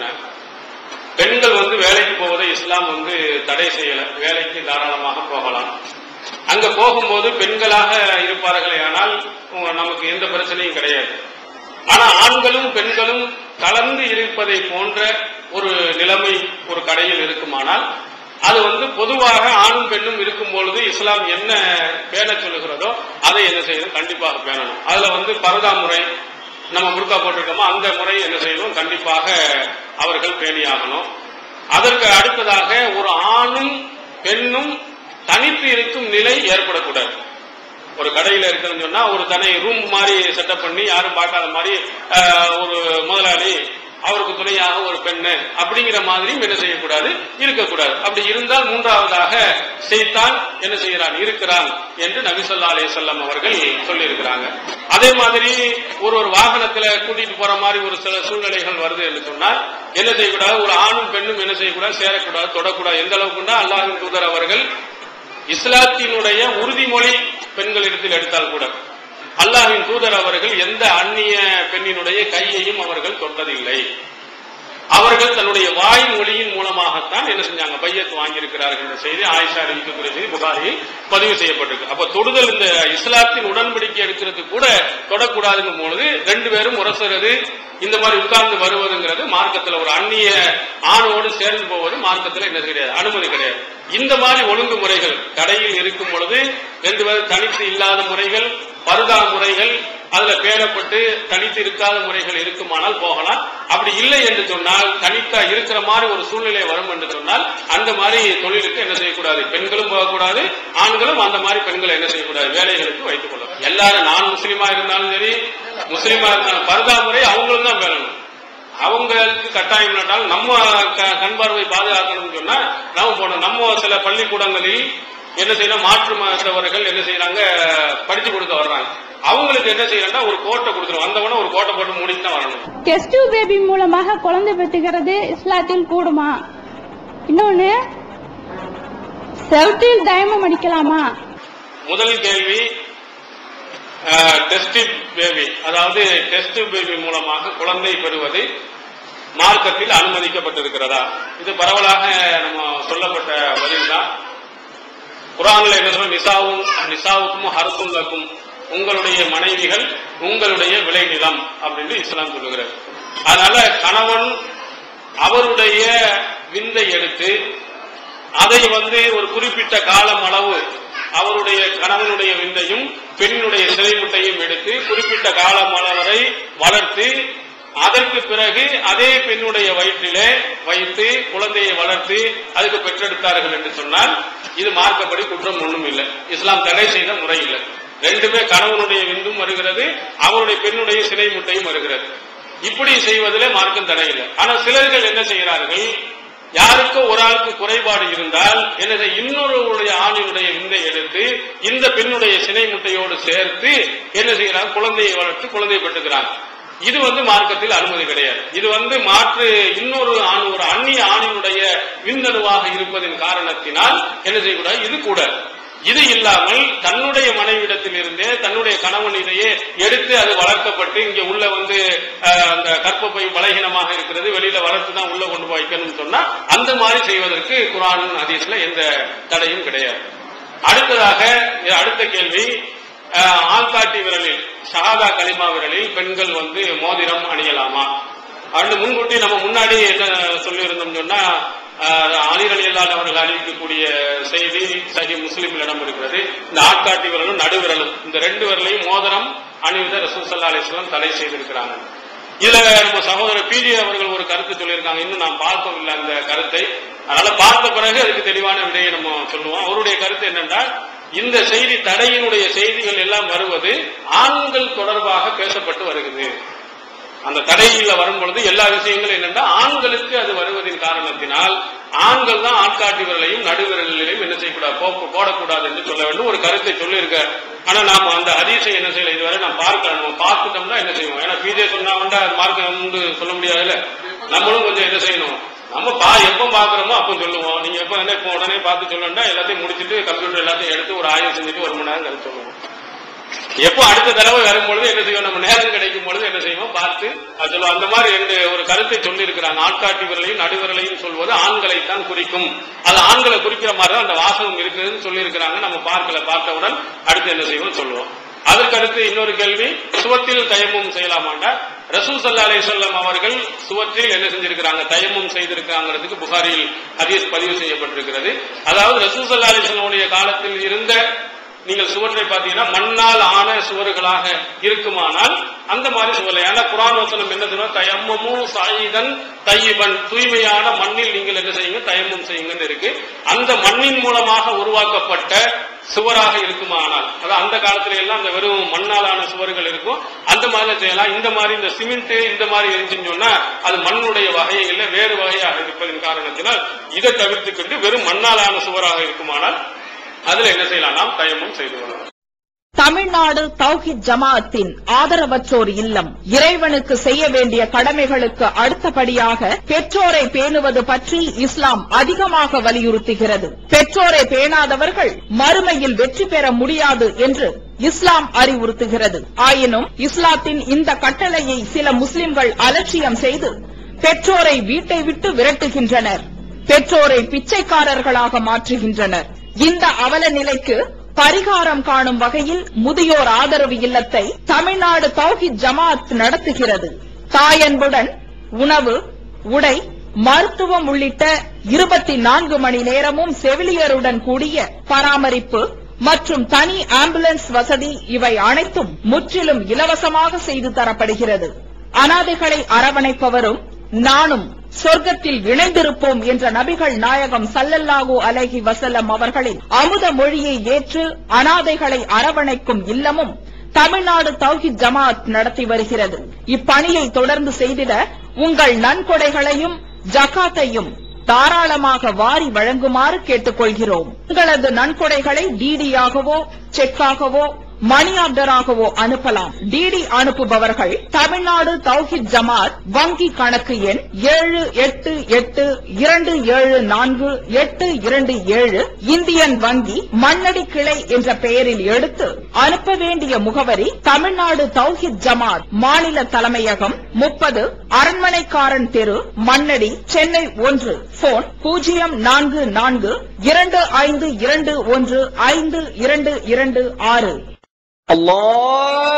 பெண்கள் வந்து வேலைக்கு போவதை இஸ்லாம் வந்து தடை செய்யல. வேலைக்கு தாராளமாக போகலாம். அங்க போகும்போது பெண்களாக இருப்பார்களே ஆனால் நமக்கு எந்த பிரச்சனையும் கிடையாது. ஆனா ஆண்களும் பெண்களும் கலந்து இருப்பதை போன்ற ஒரு நிலைமை ஒரு கடையில் இருக்குமானால் அது வந்து பொதுவாக ஆணும் பெண்ணும் இருக்கும் பொழுது இஸ்லாம் என்ன பேண சொல்லுகிறதோ அதை என்ன செய்யணும், கண்டிப்பாக பேணணும். அதுல வந்து பரதா முறை, நம்ம புர்கா போட்டிருக்கோமோ அந்த முறை என்ன செய்யணும், கண்டிப்பாக அவர்கள் பேணியாகணும். அதற்கு அடுத்ததாக ஒரு ஆணும் பெண்ணும் தனித்து இருக்கும் நிலை ஏற்படக்கூடாது. ஒரு கடையில இருக்குன்னு சொன்னா ஒரு தனி ரூம் மாதிரி செட்டப் பண்ணி யாரும் பார்க்காத மாதிரி ஒரு முதலாளி அவருக்கு துணையாக ஒரு பெண்ணு அப்படிங்கிற மாதிரியும் என்ன செய்யக்கூடாது, இருக்கக்கூடாது. அப்படி இருந்தால் மூன்றாவதாக ஷைத்தான் என்ன செய்கிறான், இருக்கிறான் என்று நபி ஸல்லல்லாஹு அலைஹி வஸல்லம் அவர்கள் சொல்லி இருக்கிறாங்க. அதே மாதிரி ஒரு ஒரு வாகனத்துல கூட்டிட்டு போற மாதிரி ஒரு சில சூழ்நிலைகள் வருது என்று சொன்னால் என்ன செய்யக்கூடாது, ஒரு ஆணும் பெண்ணும் என்ன செய்யக்கூடாது, சேரக்கூடாது, தொடக்கூடாது. எந்த அளவுக்குன்னா அல்லாஹ்வின் தூதர் அவர்கள் இஸ்லாத்தினுடைய உறுதிமொழி பெண்களிடத்தில் எடுத்தால் கூட அல்லாஹ்வின் தூதர் அவர்கள் எந்த அந்நிய பெண்ணினுடைய கையையும் அவர்கள் தொட்டதில்லை. அவர்கள் தன்னுடைய வாய் மொழியின் மூலமாகத்தான் என்ன செஞ்சாங்க, பையத் வாங்கியிருக்கிறார்கள் என்ற செய்தி ஆயிஷா அறிவிக்கக்கூடிய செய்தி புகாரில் பதிவு செய்யப்பட்டிருக்கு. அப்ப தொடுதல் இந்த இஸ்லாத்தின் உடன்படிக்கை எடுக்கிறது கூட தொடக்கூடாதுங்கும் பொழுது ரெண்டு பேரும் உரசுறது, இந்த மாதிரி உட்கார்ந்து வருவதுங்கிறது மார்க்கத்தில் ஒரு அந்நிய ஆணோடு சேர்ந்து போவது மார்க்கத்தில் என்ன கிடையாது, அனுமதி கிடையாது. இந்த மாதிரி ஒழுங்குமுறைகள் கடையில் இருக்கும் பொழுது ரெண்டு பேரும் தனித்து இல்லாத முறைகள், பருதா முறைகள் அதுல பேணப்பட்டு தனித்து இருக்காத முறைகள் இருக்குமானால் போகலாம். அப்படி இல்லை என்று சொன்னால் தனித்தா இருக்கிற மாதிரி ஒரு சூழ்நிலை வரும் என்று சொன்னால் அந்த மாதிரி தொழிலுக்கு என்ன செய்யக்கூடாது, பெண்களும் போகக்கூடாது, ஆண்களும் அந்த மாதிரி பெண்களை என்ன செய்யக்கூடாது, வேலைகளுக்கு வைத்துக் கொள்ளும். எல்லாரும் நான் முஸ்லீமா இருந்தாலும் சரி, முஸ்லீமா இருந்தாலும் பருதா முறை அவங்களும் தான் வேணும். அவங்களுக்கு கட்டாயம் இல்லாட்டாலும் நம்ம கண் பார்வை பாதுகாக்கணும்னு சொன்னா நம்ம போனோம். நம்ம சில பள்ளிக்கூடங்களில் என்ன செய்யணும், மாற்று மதத்தவர்கள் என்ன செய்யறாங்க, படிச்சு கொடுக்க வர்றாங்க. அவங்களுக்கு என்ன செய்யறா, ஒரு கோட்டை கொடுத்துரும், வந்தவன ஒரு கோட்டை போட்டு மூடிட்டு தான் வரணும். டெஸ்ட் டியூப் பேபி மூலமாக குழந்தை பெற்றுகிறது இஸ்லாத்தில் கூடுமா? இன்னொன்னு, செவற்றில் தயமம் அடிக்கலாமா? முதல் கேள்வி, டெஸ்ட் பேபி, அதாவது டெஸ்ட் பேபி மூலமாக குழந்தை பெறுவது மார்க்கத்தில் அனுமதிக்கப்பட்டிருக்கிறதா? இது பரவலாக நம்ம சொல்லப்பட்ட பதில் தான். குர்ஆன்ல என்ன சொல்ற, நிசாவும் நிசாவுக்கும் ஹர்சும் லக்கும், உங்களுடைய மனைவிகள் உங்களுடைய விளைநிலம் அப்படின்னு இஸ்லாம் சொல்லுகிறது. அதனால கணவன் அவருடைய விந்தை எடுத்து அதை வந்து ஒரு குறிப்பிட்ட காலம் அளவு அவருடைய கணவனுடைய விந்தையும் பெண்ணுடைய சிறைமுட்டையும் எடுத்து குறிப்பிட்ட காலம் அளவரை வளர்த்து அதற்கு பிறகு அதே பெண்ணுடைய வயிற்றிலே வைத்து குழந்தையை வளர்த்து அதுக்கு பெற்றெடுத்தார்கள் என்று சொன்னால் இது மார்க்கப்படி குற்றம் ஒன்றும் இல்லை. இஸ்லாம் தடை செய்த முறை இல்லை. ரெண்டுமே கணவனுடைய விந்தும் வருகிறது, அவருடைய பெண்ணுடைய சினை முட்டையும் வருகிறது. இப்படி செய்வதிலே மார்க்கம் தடை இல்லை. ஆனா சிலர்கள் என்ன செய்கிறார்கள், யாருக்கோ ஒரு ஆளுக்கு குறைபாடு இருந்தால் என்ன, இன்னொருடைய ஆணினுடைய விந்தை எடுத்து இந்த பெண்ணுடைய சினை முட்டையோடு சேர்த்து என்ன செய்கிறார், குழந்தையை வளர்த்து குழந்தையை பெற்றுக்கிறாங்க. இது வந்து மார்க்கத்தில் அனுமதி கிடையாது. இது வந்து மாற்று இன்னொரு ஆண், ஒரு அந்நிய ஆணினுடைய விந்தணுவாக இருப்பதன் காரணத்தினால் என்ன செய்யக்கூடாது, இது கூட. இது இல்லாமல் தன்னுடைய மனைவிடத்தில் இருந்தே தன்னுடைய கணவனிடையே எடுத்து அது வளர்க்கப்பட்டு இங்க உள்ள வந்து அந்த கற்பப்பை பலகீனமாக இருக்கிறது, வெளியில வளர்த்து தான் உள்ள கொண்டு போய் வைக்கணும்னு சொன்னா அந்த மாதிரி செய்வதற்கு குர்ஆன் ஹதீஸ்ல எந்த தடையும் கிடையாது. அடுத்ததாக அடுத்த கேள்வி, ஆள்காட்டி விரலில் ஷஹாதா கலிமா விரலில் பெண்கள் வந்து மோதிரம் அணியலாமா அப்படின்னு முன்கூட்டி நம்ம முன்னாடி என்ன சொல்லியிருந்தோம் சொன்னா அலிரலி அல்லாஹ் அவர்கள் அறிவிக்கக்கூடிய செய்தி சஹி முஸ்லிமில் இடம் இருக்கிறது. இந்த ஆட்காட்டி விரலும் நடுவிரலும் இந்த ரெண்டு விரலையும் மோதிரம் அணிவித ரசூல் ஸல்லல்லாஹு அலைஹி வஸல்லம் தடை செய்திருக்கிறாங்க. இதுல நம்ம சகோதரர் பிஜே அவர்கள் ஒரு கருத்து சொல்லியிருக்காங்க. இன்னும் நான் பார்த்தோம் இல்லை அந்த கருத்தை, அதனால பார்த்த பிறகு அதுக்கு தெளிவான விடையை நம்ம சொல்லுவோம். அவருடைய கருத்து என்னென்றால், இந்த செய்தி தடையினுடைய செய்திகள் எல்லாம் வருவது ஆண்கள் தொடர்பாக பேசப்பட்டு வருகிறது. அந்த தடையில வரும் பொழுது எல்லா விஷயங்களும் என்னென்னா ஆண்களுக்கு அது வருவதின் காரணத்தினால் ஆண்கள் தான் ஆட்காட்டி விரலையும் நடுவிரலையும் என்ன செய்யக்கூடாது, போடக்கூடாது என்று சொல்ல வேண்டும் ஒரு கருத்தை சொல்லியிருக்க. ஆனா நாம அந்த ஹதீஸை என்ன செய்யல, இதுவரை நான் பார்க்கலாம். நம்ம பார்த்துட்டோம்னா என்ன செய்வோம், ஏன்னா பிஜே சொன்னா வந்து அது மார்க்க சொல்ல முடியாதுல்ல. நம்மளும் கொஞ்சம் என்ன செய்யணும், நம்ம பா எப்ப பாக்குறோமோ அப்ப சொல்லுவோம். நீங்க எப்ப என்ன இப்ப உடனே பார்த்து சொல்லணும்னா எல்லாத்தையும் முடிச்சுட்டு கம்ப்யூட்டர் எல்லாத்தையும் எடுத்து ஒரு ஆய்வு செஞ்சுட்டு ஒரு மணி நேரம் கழிச்சு சொல்லுவோம். எப்போ அடுத்த தடவை வரும்பொழுது என்ன செய்வோம், நம்ம நேரம் கிடைக்கும் பொழுது என்ன செய்வோம் பார்த்து அது சொல்லுவோம். அந்த மாதிரி ரெண்டு ஒரு கருத்தை சொல்லி இருக்கிறாங்க. ஆட்காட்டி விரலையும் நடுவிரலையும் சொல்வது ஆண்களை தான் குறிக்கும், அது ஆண்களை குறிக்கிற மாதிரி தான் அந்த வாசகம் இருக்குதுன்னு சொல்லி இருக்கிறாங்க. நம்ம பார்க்கல, பார்த்தவுடன் அடுத்து என்ன செய்வோம் சொல்லுவோம். அதற்கடுத்து இன்னொரு கேள்வி, சுவத்தில் தயமும் செய்யலாமாண்டா. ரசூல் ஸல்லல்லாஹு அலைஹி வஸல்லம் அவர்கள் சுவத்தில் என்ன செஞ்சிருக்கிறாங்க, தயமும் செய்திருக்காங்கிறதுக்கு புகாரியில் ஹதீஸ் பதிவு செய்யப்பட்டிருக்கிறது. அதாவது ரசூல் ஸல்லல்லாஹு அலைஹி வஸல்லம் காலத்தில் இருந்த நீங்கள் சுவற்றை பார்த்தீங்கன்னா மண்ணால் ஆன சுவர்களாக இருக்குமானால் அந்த மாதிரி சுவரை, ஏன்னா குர்ஆன் வசனம் என்ன சொல்ற, தயம்மமு சாயிதன் தையிபன், தூய்மையான மண்ணில் நீங்கள் என்ன செய்யுங்க, தயம்மம் செய்யுங்கன்னு இருக்கு. அந்த மண்ணின் மூலமாக உருவாக்கப்பட்ட சுவராக இருக்குமானால், அதாவது அந்த காலத்துல எல்லாம் அந்த வெறும் மண்ணாலான சுவர்கள் இருக்கும், அந்த மாதிரி செய்யலாம். இந்த மாதிரி இந்த சிமெண்ட் இந்த மாதிரி இருந்துச்சுன்னு சொன்னா அது மண்ணுடைய வகையில வேறு வகையாக இருப்பதன் காரணத்தினால் இதை தவிர்த்துக்கிட்டு வெறும் மண்ணாலான சுவராக இருக்குமானால் அதுல என்ன செய்யலாம், நாம் தயமும் செய்து கொள்ளலாம். தமிழ்நாடு தௌஹீத் ஜமாஅத்தின் ஆதரவற்றோர் இல்லம் இறைவனுக்கு செய்ய வேண்டிய கடமைகளுக்கு அடுத்தபடியாக பெற்றோரை பேணுவது பற்றி இஸ்லாம் அதிகமாக வலியுறுத்துகிறது. பெற்றோரை பேணாதவர்கள் மறுமையில் வெற்றி பெற முடியாது என்று இஸ்லாம் அறிவுறுத்துகிறது. ஆயினும் இஸ்லாத்தின் இந்த கட்டளையை சில முஸ்லிம்கள் அலட்சியம் செய்து பெற்றோரை வீட்டை விட்டு விரட்டுகின்றனர், பெற்றோரை பிச்சைக்காரர்களாக மாற்றுகின்றனர். இந்த அவல நிலைக்கு பரிகாரம் காணும் வகையில் முதியோர் ஆதரவு இல்லத்தை தமிழ்நாடு தௌஹீத் ஜமாஅத் நடத்துகிறது. தாயன்புடன் உணவு, உடை, மருத்துவம் உள்ளிட்ட இருபத்தி நான்கு மணி நேரமும் செவிலியருடன் கூடிய பராமரிப்பு மற்றும் தனி ஆம்புலன்ஸ் வசதி இவை அனைத்தும் முற்றிலும் இலவசமாக செய்து தரப்படுகிறது. அனாதைகளை அரவணைப்பவரும் நானும் சொர்க்கத்தில் இணைந்திருப்போம் என்ற நபிகள் நாயகம் ஸல்லல்லாஹு அலைஹி வஸல்லம் அவர்களின் அமுத மொழியை ஏற்று அனாதைகளை அரவணைக்கும் இல்லமும் தமிழ்நாடு தௌஹீத் ஜமாஅத் நடத்தி வருகிறது. இப்பணியை தொடர்ந்து செய்திட உங்கள் நன்கொடைகளையும் ஜகாத்தையும் தாராளமாக வாரி வழங்குமாறு கேட்டுக் கொள்கிறோம். உங்களது நன்கொடைகளை டிடியாகவோ செக்காகவோ மணி ஆர்டராகவோ அனுப்பலாம். டிடி அனுப்புபவர்கள் தமிழ்நாடு தௌஹீத் ஜமாஅத் வங்கி கணக்கு எண் ஏழு எட்டு எட்டு இரண்டு ஏழு நான்கு எட்டு இரண்டு ஏழு இந்தியன் வங்கி மண்ணடி கிளை என்ற பெயரில் எடுத்து அனுப்ப வேண்டிய முகவரி தமிழ்நாடு தௌஹீத் ஜமாஅத் மாநில தலைமையகம் முப்பது அரண்மனைக்காரன் தெரு மண்ணடி சென்னை ஒன்று. போன் பூஜ்ஜியம் நான்கு நான்கு இரண்டு ஐந்து இரண்டு ஒன்று ஐந்து இரண்டு இரண்டு ஆறு. Allah